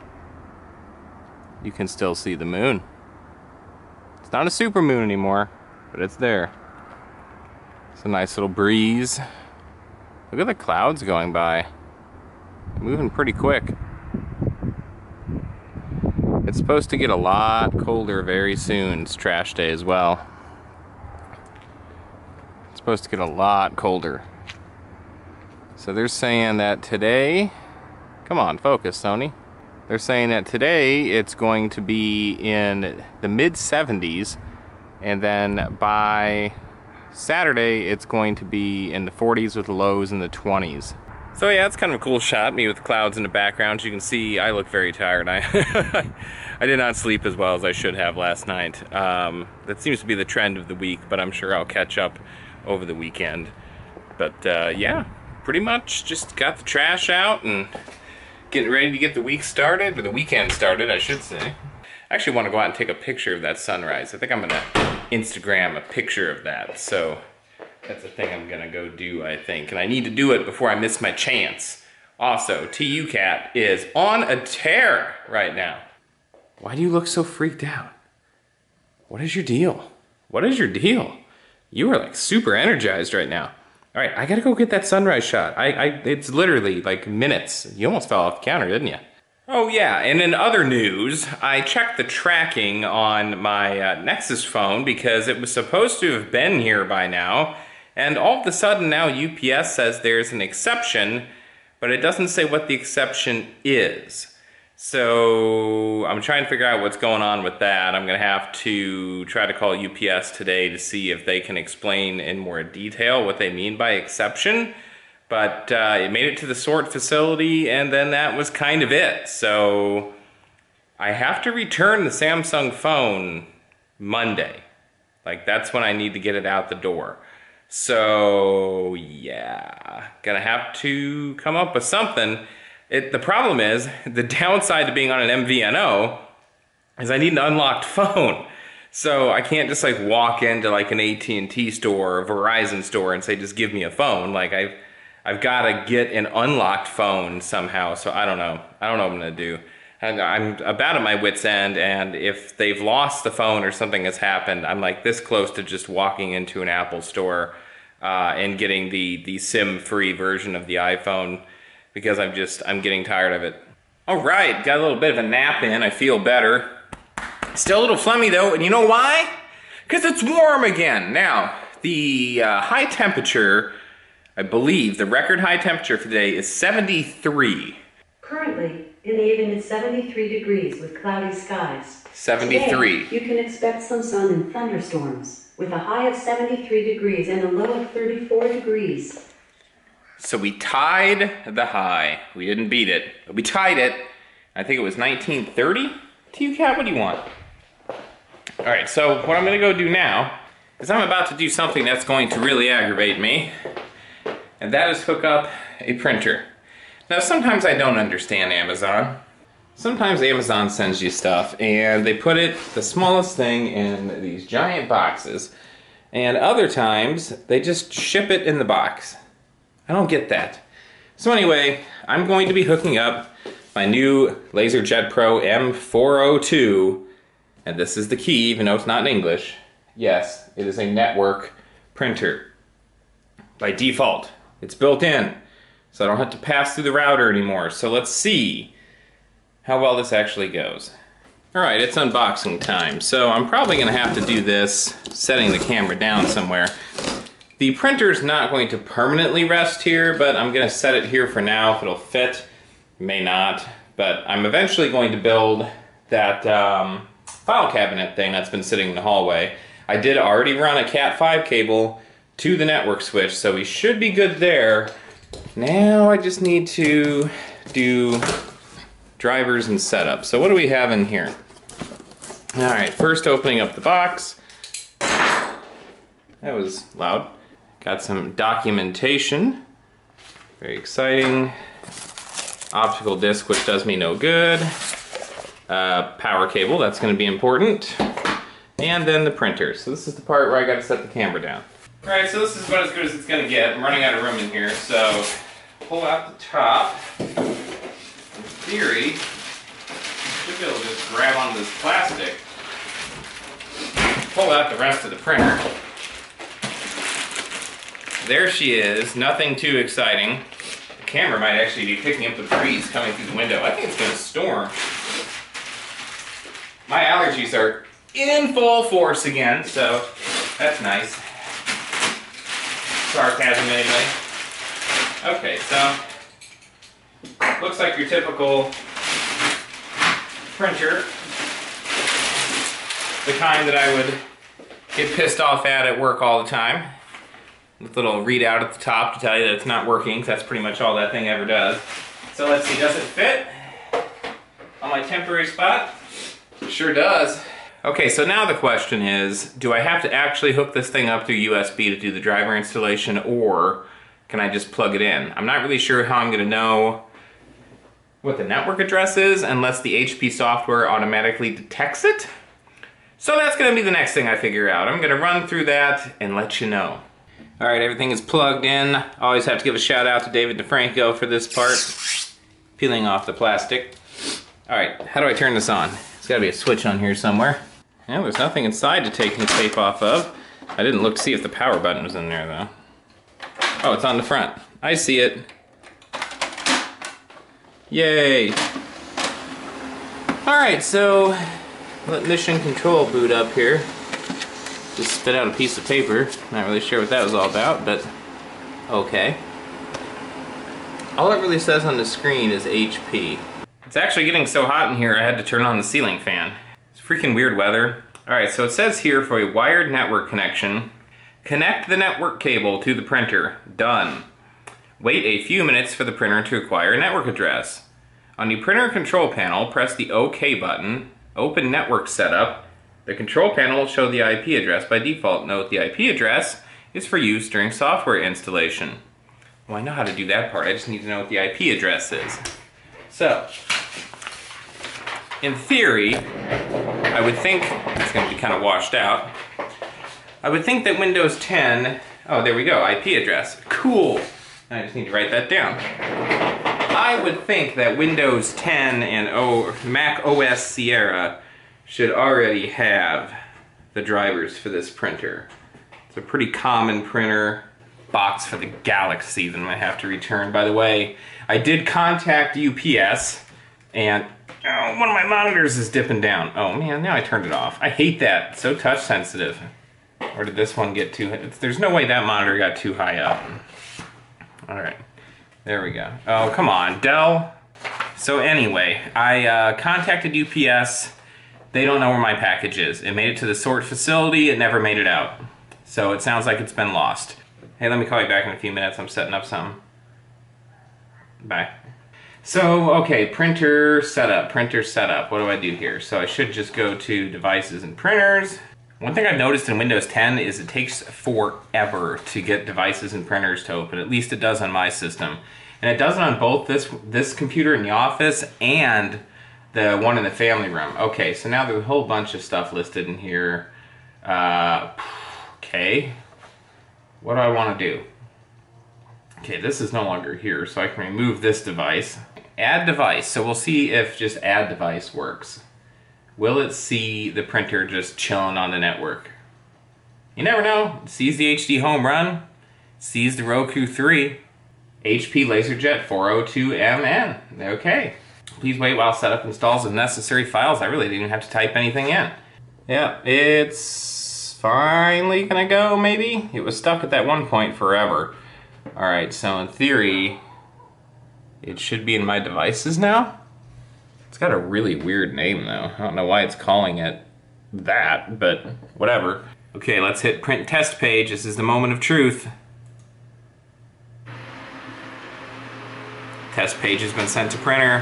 you can still see the moon. It's not a super moon anymore, but it's there. It's a nice little breeze. Look at the clouds going by. They're moving pretty quick. It's supposed to get a lot colder very soon. It's trash day as well. It's supposed to get a lot colder. So they're saying that today, come on, focus, Sony. They're saying that today it's going to be in the mid-70s, and then by Saturday it's going to be in the 40s with lows in the 20s. So yeah, it's kind of a cool shot, me with clouds in the background. As you can see, I look very tired. I did not sleep as well as I should have last night. That seems to be the trend of the week, but I'm sure I'll catch up over the weekend. But yeah, pretty much just got the trash out and getting ready to get the week started, or the weekend started, I should say. I actually want to go out and take a picture of that sunrise. I think I'm gonna Instagram a picture of that. So that's a thing I'm gonna go do, I think. And I need to do it before I miss my chance. Also, TU Cat is on a tear right now. Why do you look so freaked out? What is your deal? What is your deal? You are like super energized right now. All right, I gotta go get that sunrise shot. It's literally like minutes. You almost fell off the counter, didn't you? Oh yeah, and in other news, I checked the tracking on my Nexus phone because it was supposed to have been here by now, and all of a sudden now UPS says there's an exception, but it doesn't say what the exception is. So I'm trying to figure out what's going on with that. I'm gonna have to try to call UPS today to see if they can explain in more detail what they mean by exception. But it made it to the sort facility, and then that was kind of it. So I have to return the Samsung phone Monday. Like, that's when I need to get it out the door. So yeah, gonna have to come up with something. The problem is, the downside to being on an MVNO is I need an unlocked phone. So I can't just like walk into like an AT&T store or Verizon store and say, just give me a phone. Like I've got to get an unlocked phone somehow. So I don't know. I don't know what I'm going to do. I'm about at my wit's end, and if they've lost the phone or something has happened, I'm like this close to just walking into an Apple store and getting the SIM-free version of the iPhone, because I'm getting tired of it. All right, got a little bit of a nap in. I feel better. Still a little phlegmy though, and you know why? Because it's warm again. Now, the high temperature, I believe, the record high temperature for today is 73. Currently, in Avon it's 73 degrees with cloudy skies. 73. Today, you can expect some sun and thunderstorms, with a high of 73 degrees and a low of 34 degrees. So we tied the high. We didn't beat it, but we tied it. I think it was 1930. TU Cat, what do you want? All right, so what I'm gonna go do now is I'm about to do something that's going to really aggravate me, and that is hook up a printer. Now, sometimes I don't understand Amazon. Sometimes Amazon sends you stuff, and they put it, the smallest thing, in these giant boxes, and other times they just ship it in the box. I don't get that. So anyway, I'm going to be hooking up my new LaserJet Pro M402, and this is the key, even though it's not in English. Yes, it is a network printer. By default, it's built in, so I don't have to pass through the router anymore. So let's see how well this actually goes. All right, it's unboxing time. So I'm probably gonna have to do this setting the camera down somewhere. The printer's not going to permanently rest here, but I'm gonna set it here for now. If it'll fit, may not. But I'm eventually going to build that file cabinet thing that's been sitting in the hallway. I did already run a Cat 5 cable to the network switch, so we should be good there. Now I just need to do drivers and setup. So what do we have in here? All right, first opening up the box. That was loud. Got some documentation. Very exciting. Optical disc, which does me no good. Power cable, that's going to be important. And then the printer. So this is the part where I got to set the camera down. Alright, so this is about as good as it's going to get. I'm running out of room in here, so pull out the top. In theory, you should be able to just grab onto this plastic, pull out the rest of the printer. There she is, nothing too exciting. The camera might actually be picking up the breeze coming through the window. I think it's gonna storm. My allergies are in full force again, so that's nice. Sarcasm anyway. Okay, so looks like your typical printer. The kind that I would get pissed off at work all the time. With a little readout at the top to tell you that it's not working, because that's pretty much all that thing ever does. So let's see, does it fit on my temporary spot? Sure does. Okay, so now the question is, do I have to actually hook this thing up through USB to do the driver installation, or can I just plug it in? I'm not really sure how I'm going to know what the network address is unless the HP software automatically detects it. So that's going to be the next thing I figure out. I'm going to run through that and let you know. Alright, everything is plugged in. Always have to give a shout out to David DeFranco for this part. Peeling off the plastic. Alright, how do I turn this on? There's gotta be a switch on here somewhere. Yeah, there's nothing inside to take the tape off of. I didn't look to see if the power button was in there though. Oh, it's on the front. I see it. Yay! Alright, so let Mission Control boot up here. Just spit out a piece of paper. Not really sure what that was all about, but okay. All it really says on the screen is HP. It's actually getting so hot in here I had to turn on the ceiling fan. It's freaking weird weather. Alright, so it says here for a wired network connection, connect the network cable to the printer. Done. Wait a few minutes for the printer to acquire a network address. On the printer control panel, press the OK button, open network setup. The control panel will show the IP address by default. Note the IP address is for use during software installation. Well, I know how to do that part. I just need to know what the IP address is. So, in theory, I would think, it's going to be kind of washed out, I would think that Windows 10, oh, there we go, IP address. Cool. I just need to write that down. I would think that Windows 10 and Mac OS Sierra should already have the drivers for this printer. It's a pretty common printer. Box for the Galaxy that I might have to return. By the way, I did contact UPS and one of my monitors is dipping down. Oh man, now I turned it off. I hate that. It's so touch sensitive. Or did this one get too high? There's no way that monitor got too high up. Alright, there we go. Oh, come on, Dell. So anyway, I contacted UPS. They don't know where my package is. It made it to the sort facility, it never made it out. So it sounds like it's been lost. Hey, let me call you back in a few minutes, I'm setting up something. Bye. So, okay, printer setup. What do I do here? So I should just go to devices and printers. One thing I've noticed in Windows 10 is it takes forever to get devices and printers to open. At least it does on my system. And it does it on both this computer in the office and the one in the family room. Okay, so now there's a whole bunch of stuff listed in here. Okay. What do I want to do? Okay, this is no longer here, so I can remove this device. Add device. So we'll see if just add device works. Will it see the printer just chilling on the network? You never know. It sees the HD home run. It sees the Roku 3. HP LaserJet 402MN. Okay. Please wait while setup installs the necessary files. I really didn't have to type anything in. Yeah, it's finally gonna go, maybe? It was stuck at that one point forever. Alright, so in theory, it should be in my devices now? It's got a really weird name though. I don't know why it's calling it that, but whatever. Okay, let's hit print test page. This is the moment of truth. Test page has been sent to printer.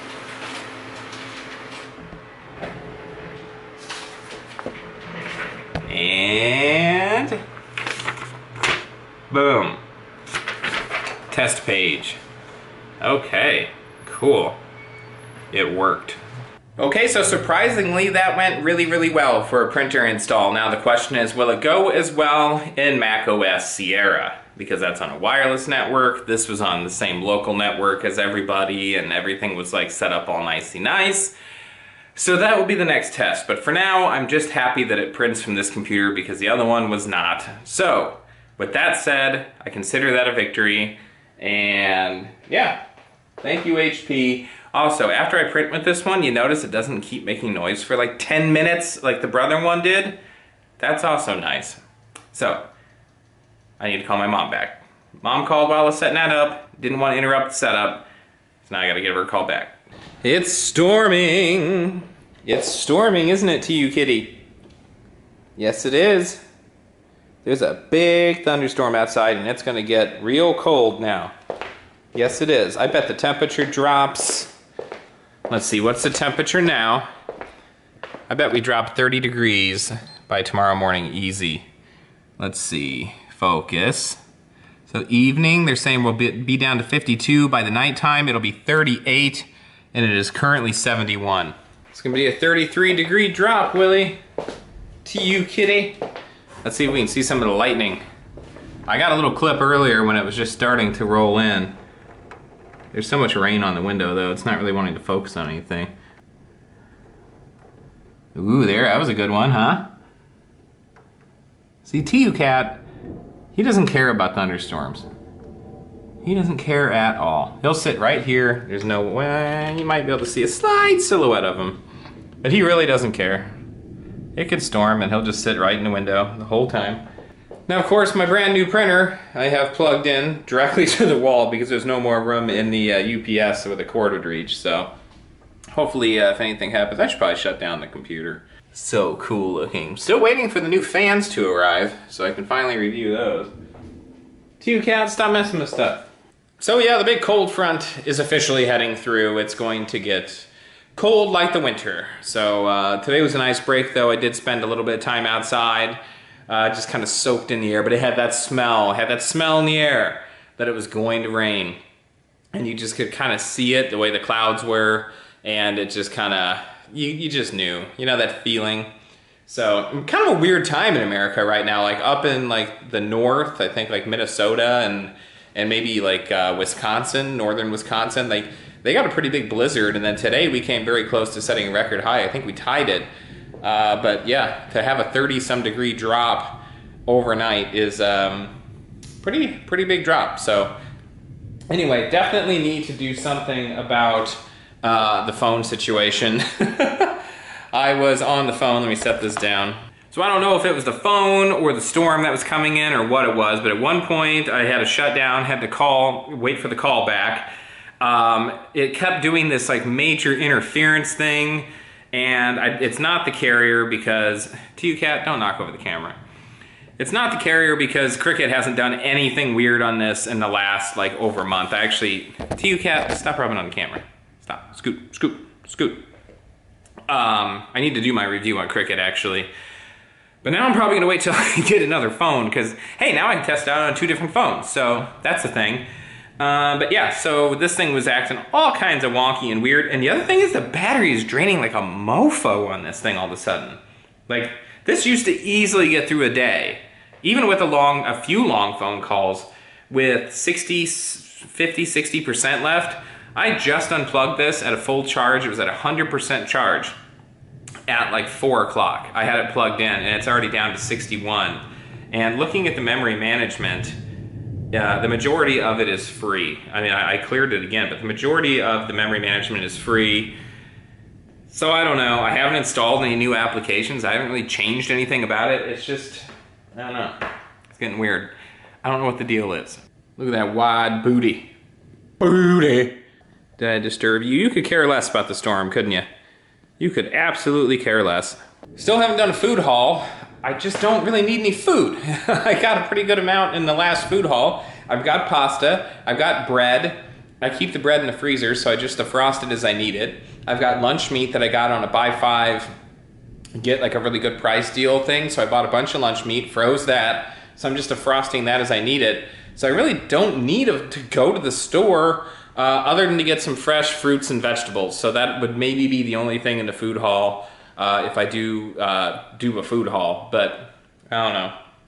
And boom. Test page. Okay, cool. It worked. Okay, so surprisingly that went really, really well for a printer install. Now the question is, will it go as well in Mac OS Sierra? because that's on a wireless network. This was on the same local network as everybody, and everything was like set up all nicey nice. So that will be the next test, but for now, I'm just happy that it prints from this computer because the other one was not. So, with that said, I consider that a victory, and yeah, thank you HP. Also, after I print with this one, you notice it doesn't keep making noise for like 10 minutes like the brother one did. That's also nice. So, I need to call my mom back. Mom called while I was setting that up, didn't want to interrupt the setup, so now I gotta give her a call back. It's storming. It's storming, isn't it, to you, kitty? Yes, it is. There's a big thunderstorm outside, and it's gonna get real cold now. Yes, it is. I bet the temperature drops. Let's see, what's the temperature now? I bet we drop 30 degrees by tomorrow morning, easy. Let's see, focus. So evening, they're saying we'll be down to 52. By the nighttime, it'll be 38. And it is currently 71. It's gonna be a 33-degree drop, Willie. To you, kitty. Let's see if we can see some of the lightning. I got a little clip earlier when it was just starting to roll in. There's so much rain on the window, though, it's not really wanting to focus on anything. Ooh, that was a good one, huh? See, TU Cat, he doesn't care about thunderstorms. He doesn't care at all. He'll sit right here. There's no way, you might be able to see a slight silhouette of him. But he really doesn't care. It could storm and he'll just sit right in the window the whole time. Now, of course, my brand new printer I have plugged in directly to the wall because there's no more room in the UPS where the cord would reach. So hopefully if anything happens, I should probably shut down the computer. So cool looking. Still waiting for the new fans to arrive so I can finally review those. TU Cat, stop messing with stuff. So yeah, the big cold front is officially heading through. It's going to get cold like the winter. So today was a nice break, though. I did spend a little bit of time outside, just kind of soaked in the air, but it had that smell. It had that smell in the air that it was going to rain. And you just could kind of see it, the way the clouds were, and it just kind of, you just knew. You know that feeling? So kind of a weird time in America right now, like up in like the north, I think like Minnesota and maybe like Wisconsin, northern Wisconsin, they got a pretty big blizzard, and then today we came very close to setting a record high. I think we tied it. But yeah, to have a 30-some degree drop overnight is pretty big drop. So anyway, definitely need to do something about the phone situation. I was on the phone, let me set this down. So I don't know if it was the phone or the storm that was coming in or what it was, but at one point I had to shut down, had to wait for the call back. It kept doing this like major interference thing, and it's not the carrier because, TU Cat, don't knock over the camera. It's not the carrier because Cricket hasn't done anything weird on this in the last like over a month. TU Cat, stop rubbing on the camera. Stop, scoot, scoot, scoot. I need to do my review on Cricket actually. But now I'm probably gonna wait till I get another phone because, hey, now I can test it out on 2 different phones. So that's the thing. But yeah, so this thing was acting all kinds of wonky and weird. And the other thing is the battery is draining like a mofo on this thing all of a sudden. Like, this used to easily get through a day. Even with a few long phone calls with 50, 60% left. I just unplugged this at a full charge. It was at 100% charge at like 4 o'clock. I had it plugged in and it's already down to 61. And looking at the memory management, the majority of it is free. I mean, I cleared it again, but the majority of the memory management is free. So I don't know. I haven't installed any new applications. I haven't really changed anything about it. It's just, I don't know. It's getting weird. I don't know what the deal is. Look at that wide booty. Booty. Did I disturb you? You could care less about the storm, couldn't you? You could absolutely care less. Still haven't done a food haul. I just don't really need any food. I got a pretty good amount in the last food haul. I've got pasta, I've got bread. I keep the bread in the freezer, so I just defrost it as I need it. I've got lunch meat that I got on a buy 5, get like a really good price deal thing. So I bought a bunch of lunch meat, froze that. So I'm just defrosting that as I need it. So I really don't need to go to the store other than to get some fresh fruits and vegetables. So that would maybe be the only thing in the food haul if I do a food haul. But I don't know.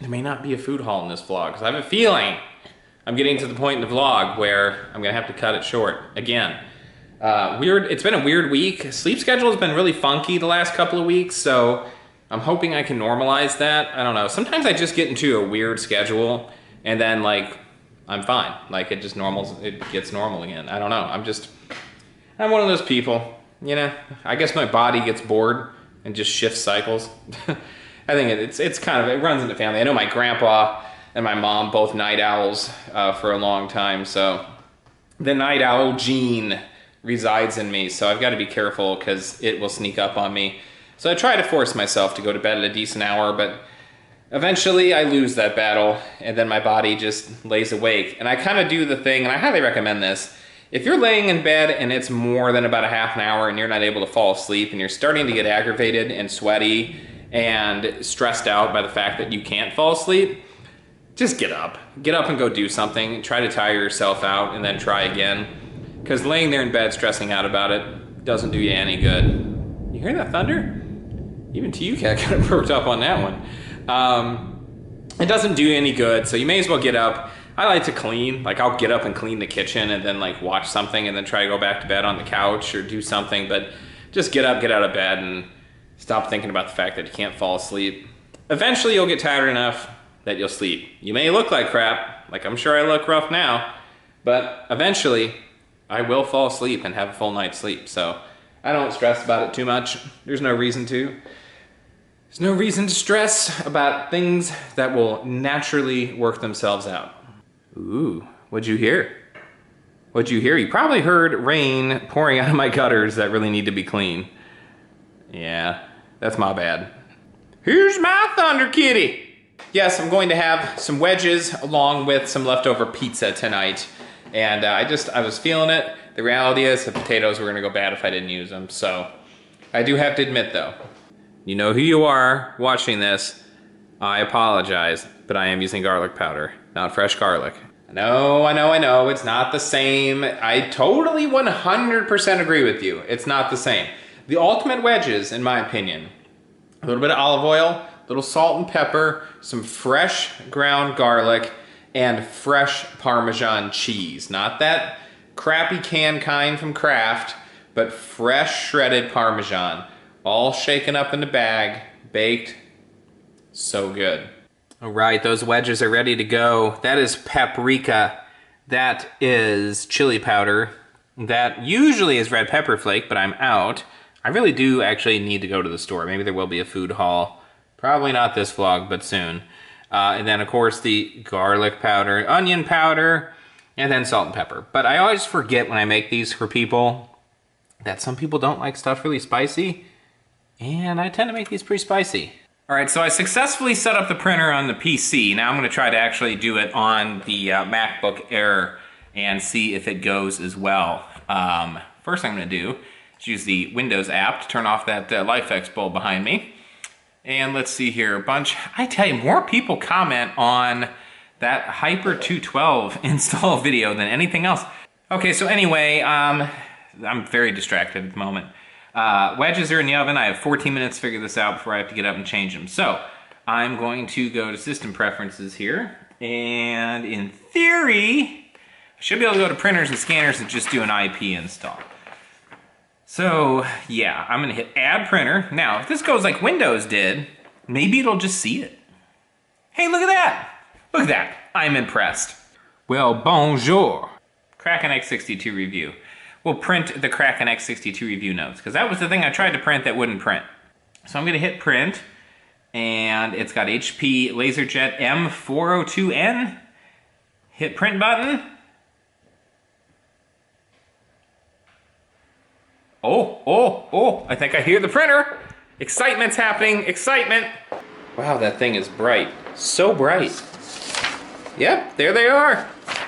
there may not be a food haul in this vlog, because I have a feeling I'm getting to the point in the vlog where I'm gonna have to cut it short again. It's been a weird week. Sleep schedule has been really funky the last couple of weeks, so I'm hoping I can normalize that. I don't know. Sometimes I just get into a weird schedule and then like I'm fine. Like it gets normal again. I don't know. I'm one of those people, you know. I guess my body gets bored and just shifts cycles. I think it's kind of, it runs in the family. I know my grandpa and my mom, both night owls for a long time, so the night owl gene resides in me, so I've got to be careful because it will sneak up on me. So I try to force myself to go to bed at a decent hour, but eventually I lose that battle, and then my body just lays awake. And I kind of do the thing, and I highly recommend this. If you're laying in bed and it's more than about a half an hour and you're not able to fall asleep and you're starting to get aggravated and sweaty and stressed out by the fact that you can't fall asleep, just get up. Get up and go do something. Try to tire yourself out and then try again. Because laying there in bed stressing out about it doesn't do you any good. You hear that thunder? Even TUVlog kind of perked up on that one. It doesn't do you any good, so you may as well get up. I like to clean. Like I'll get up and clean the kitchen and then like watch something and then try to go back to bed on the couch or do something, but just get up, get out of bed, and stop thinking about the fact that you can't fall asleep. Eventually you'll get tired enough that you'll sleep. You may look like crap, like I'm sure I look rough now, but eventually I will fall asleep and have a full night's sleep, so I don't stress about it too much. There's no reason to. There's no reason to stress about things that will naturally work themselves out. Ooh, what'd you hear? What'd you hear? You probably heard rain pouring out of my gutters that really need to be clean. Yeah, that's my bad. Here's my thunder kitty. Yes, I'm going to have some wedges along with some leftover pizza tonight. And I was feeling it. The reality is the potatoes were gonna go bad if I didn't use them. So I do have to admit though, you know who you are watching this. I apologize, but I am using garlic powder, not fresh garlic. I know, it's not the same. I totally 100% agree with you. It's not the same. The ultimate wedges, in my opinion, a little bit of olive oil, a little salt and pepper, some fresh ground garlic, and fresh Parmesan cheese. Not that crappy canned kind from Kraft, but fresh shredded Parmesan. All shaken up in the bag, baked. So good. All right, those wedges are ready to go. That is paprika. That is chili powder. That usually is red pepper flake, but I'm out. I really do actually need to go to the store. Maybe there will be a food haul. Probably not this vlog, but soon. And then, of course, the garlic powder, onion powder, and then salt and pepper. But I always forget when I make these for people that some people don't like stuff really spicy, and I tend to make these pretty spicy. All right, so I successfully set up the printer on the PC. Now I'm going to try to actually do it on the MacBook Air and see if it goes as well. First thing I'm going to do is use the Windows app to turn off that LifeX bulb behind me. And let's see here, a bunch. I tell you, more people comment on that Hyper 212 install video than anything else. Okay, so anyway, I'm very distracted at the moment. Wedges are in the oven. I have 14 minutes to figure this out before I have to get up and change them. So I'm going to go to System Preferences here. And in theory, I should be able to go to Printers and Scanners and just do an IP install. So yeah, I'm gonna hit Add Printer. Now, if this goes like Windows did, maybe it'll just see it. Hey, look at that. Look at that. I'm impressed. Well, bonjour. Kraken X62 review. We'll print the Kraken X62 review notes, because that was the thing I tried to print that wouldn't print. So I'm gonna hit print, and it's got HP LaserJet M402N. Hit print button. Oh, I think I hear the printer. Excitement's happening, excitement. Wow, that thing is bright. So bright. Yep, there they are.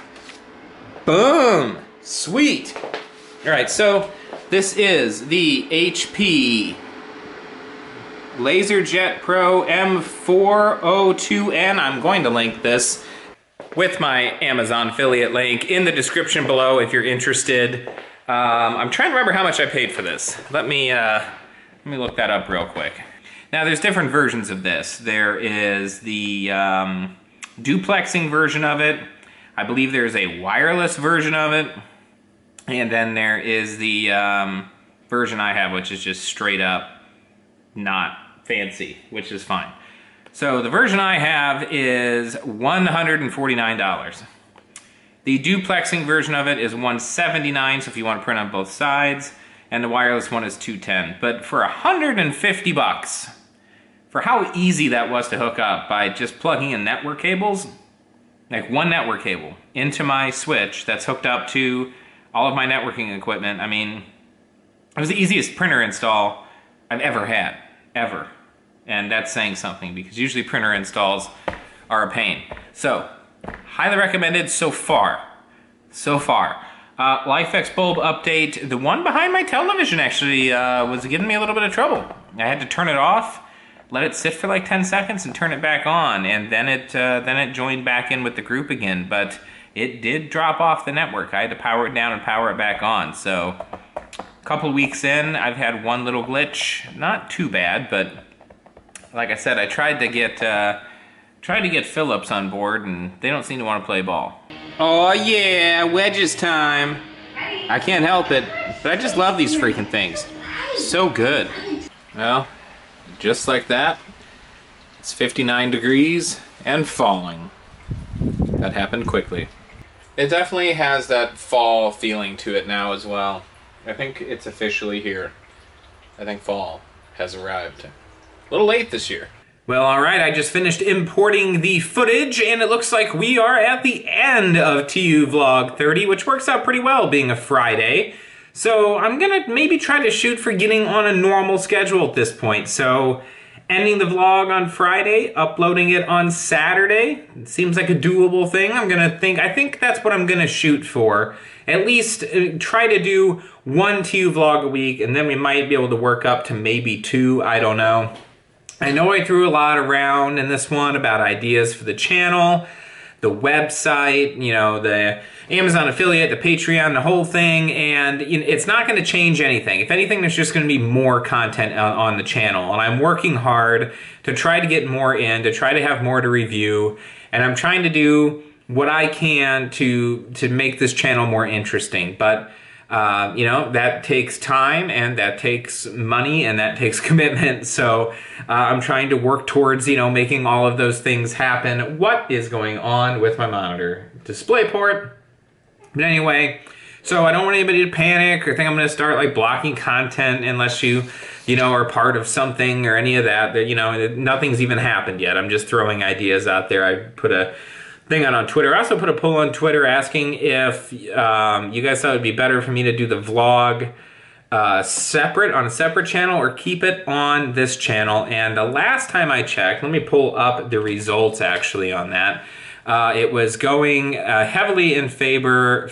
Boom, sweet. All right, so this is the HP LaserJet Pro M402N. I'm going to link this with my Amazon affiliate link in the description below if you're interested. I'm trying to remember how much I paid for this. Let me look that up real quick. Now there's different versions of this. There is the duplexing version of it. I believe there's a wireless version of it. And then there is the version I have, which is just straight up not fancy, which is fine. So the version I have is $149. The duplexing version of it is $179, so if you want to print on both sides, and the wireless one is $210. But for $150, for how easy that was to hook up by just plugging in network cables, like one network cable into my switch that's hooked up to all of my networking equipment, I mean, it was the easiest printer install I've ever had, ever. And that's saying something, because usually printer installs are a pain. So, highly recommended so far. So far. LifeX bulb update. The one behind my television actually was giving me a little bit of trouble. I had to turn it off, let it sit for like 10 seconds, and turn it back on. And then it joined back in with the group again. But it did drop off the network. I had to power it down and power it back on. So, a couple weeks in, I've had one little glitch. Not too bad, but like I said, I tried to get Phillips on board, and they don't seem to want to play ball. Oh yeah, wedges time. I can't help it, but I just love these freaking things. So good. Well, just like that, it's 59 degrees and falling. That happened quickly. It definitely has that fall feeling to it now as well. I think it's officially here. I think fall has arrived. A little late this year. Well, alright, I just finished importing the footage, and it looks like we are at the end of TUVlog 30, which works out pretty well, being a Friday. So I'm gonna maybe try to shoot for getting on a normal schedule at this point. So, ending the vlog on Friday, uploading it on Saturday. It seems like a doable thing. I think that's what I'm gonna shoot for. At least try to do one TUVlog a week, and then we might be able to work up to maybe 2, I don't know. I know I threw a lot around in this one about ideas for the channel, the website, you know, the Amazon affiliate, the Patreon, the whole thing, and you know, it's not going to change anything. If anything, there's just going to be more content on the channel, and I'm working hard to try to get more in, to try to have more to review, and I'm trying to do what I can to make this channel more interesting, but you know, that takes time, and that takes money, and that takes commitment, so I'm trying to work towards, you know, making all of those things happen. What is going on with my monitor? DisplayPort. But anyway, so I don't want anybody to panic or think I'm going to start, like, blocking content unless you know, are part of something or any of that. You know, nothing's even happened yet. I'm just throwing ideas out there. I put a thing on Twitter. I also put a poll on Twitter asking if you guys thought it would be better for me to do the vlog separate on a separate channel or keep it on this channel. And the last time I checked, let me pull up the results actually on that. It was going heavily in favor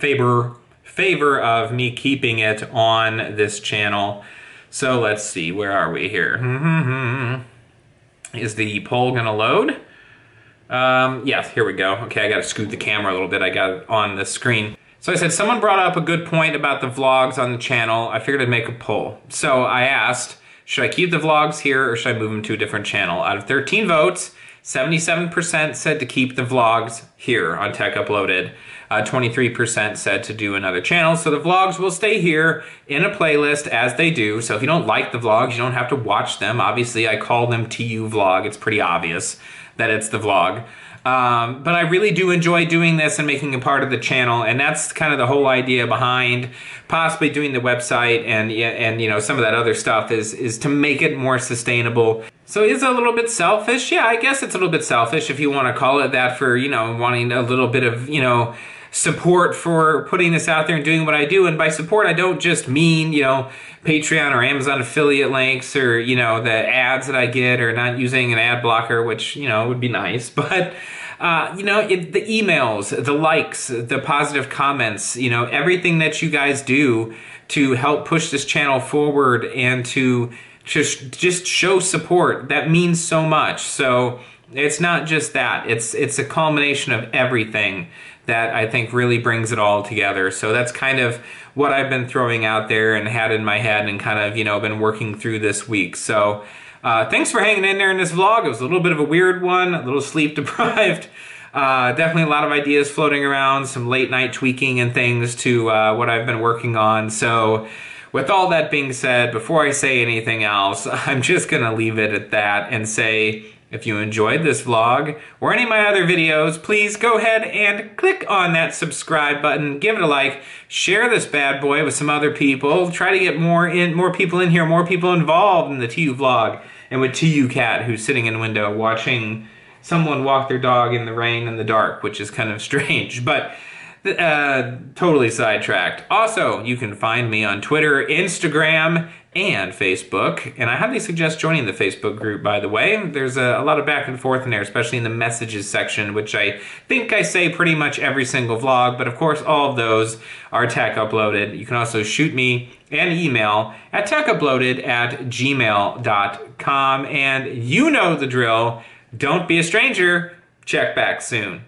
of me keeping it on this channel. So let's see, where are we here? Is the poll gonna load? Yes, here we go. Okay, I gotta scoot the camera a little bit. I got it on the screen. So I said, someone brought up a good point about the vlogs on the channel. I figured I'd make a poll. So I asked, should I keep the vlogs here or should I move them to a different channel? Out of 13 votes, 77% said to keep the vlogs here on Tech Uploaded. 23% said to do another channel. So the vlogs will stay here in a playlist as they do. So if you don't like the vlogs, you don't have to watch them. Obviously, I call them TUVlog. It's pretty obvious that it's the vlog. But I really do enjoy doing this and making a part of the channel, and that's kind of the whole idea behind possibly doing the website and you know, some of that other stuff is to make it more sustainable. So is it a little bit selfish? Yeah, I guess it's a little bit selfish if you want to call it that, for, you know, wanting a little bit of, you know, support for putting this out there and doing what I do. And by support, I don't just mean, you know, Patreon or Amazon affiliate links or, you know, the ads that I get, or not using an ad blocker, which, you know, would be nice. But, you know, the emails, the likes, the positive comments, you know, everything that you guys do to help push this channel forward and to just show support, that means so much. So it's not just that, it's a culmination of everything that I think really brings it all together. So that's kind of what I've been throwing out there and had in my head and kind of, you know, been working through this week. So Thanks for hanging in there in this vlog. It was a little bit of a weird one, a little sleep deprived. Definitely a lot of ideas floating around, some late night tweaking and things to what I've been working on. So with all that being said, before I say anything else, I'm just gonna leave it at that and say, if you enjoyed this vlog or any of my other videos, please go ahead and click on that subscribe button, give it a like, share this bad boy with some other people, try to get more people in here, more people involved in the TU vlog, and with TU Cat, who's sitting in the window watching someone walk their dog in the rain and the dark, which is kind of strange, but totally sidetracked. Also, you can find me on Twitter, Instagram, and Facebook, and I highly suggest joining the Facebook group, by the way. There's a lot of back and forth in there, especially in the messages section, which I think I say pretty much every single vlog, but of course all of those are tech uploaded. You can also shoot me an email at techuploaded@gmail.com, and you know the drill. Don't be a stranger. Check back soon.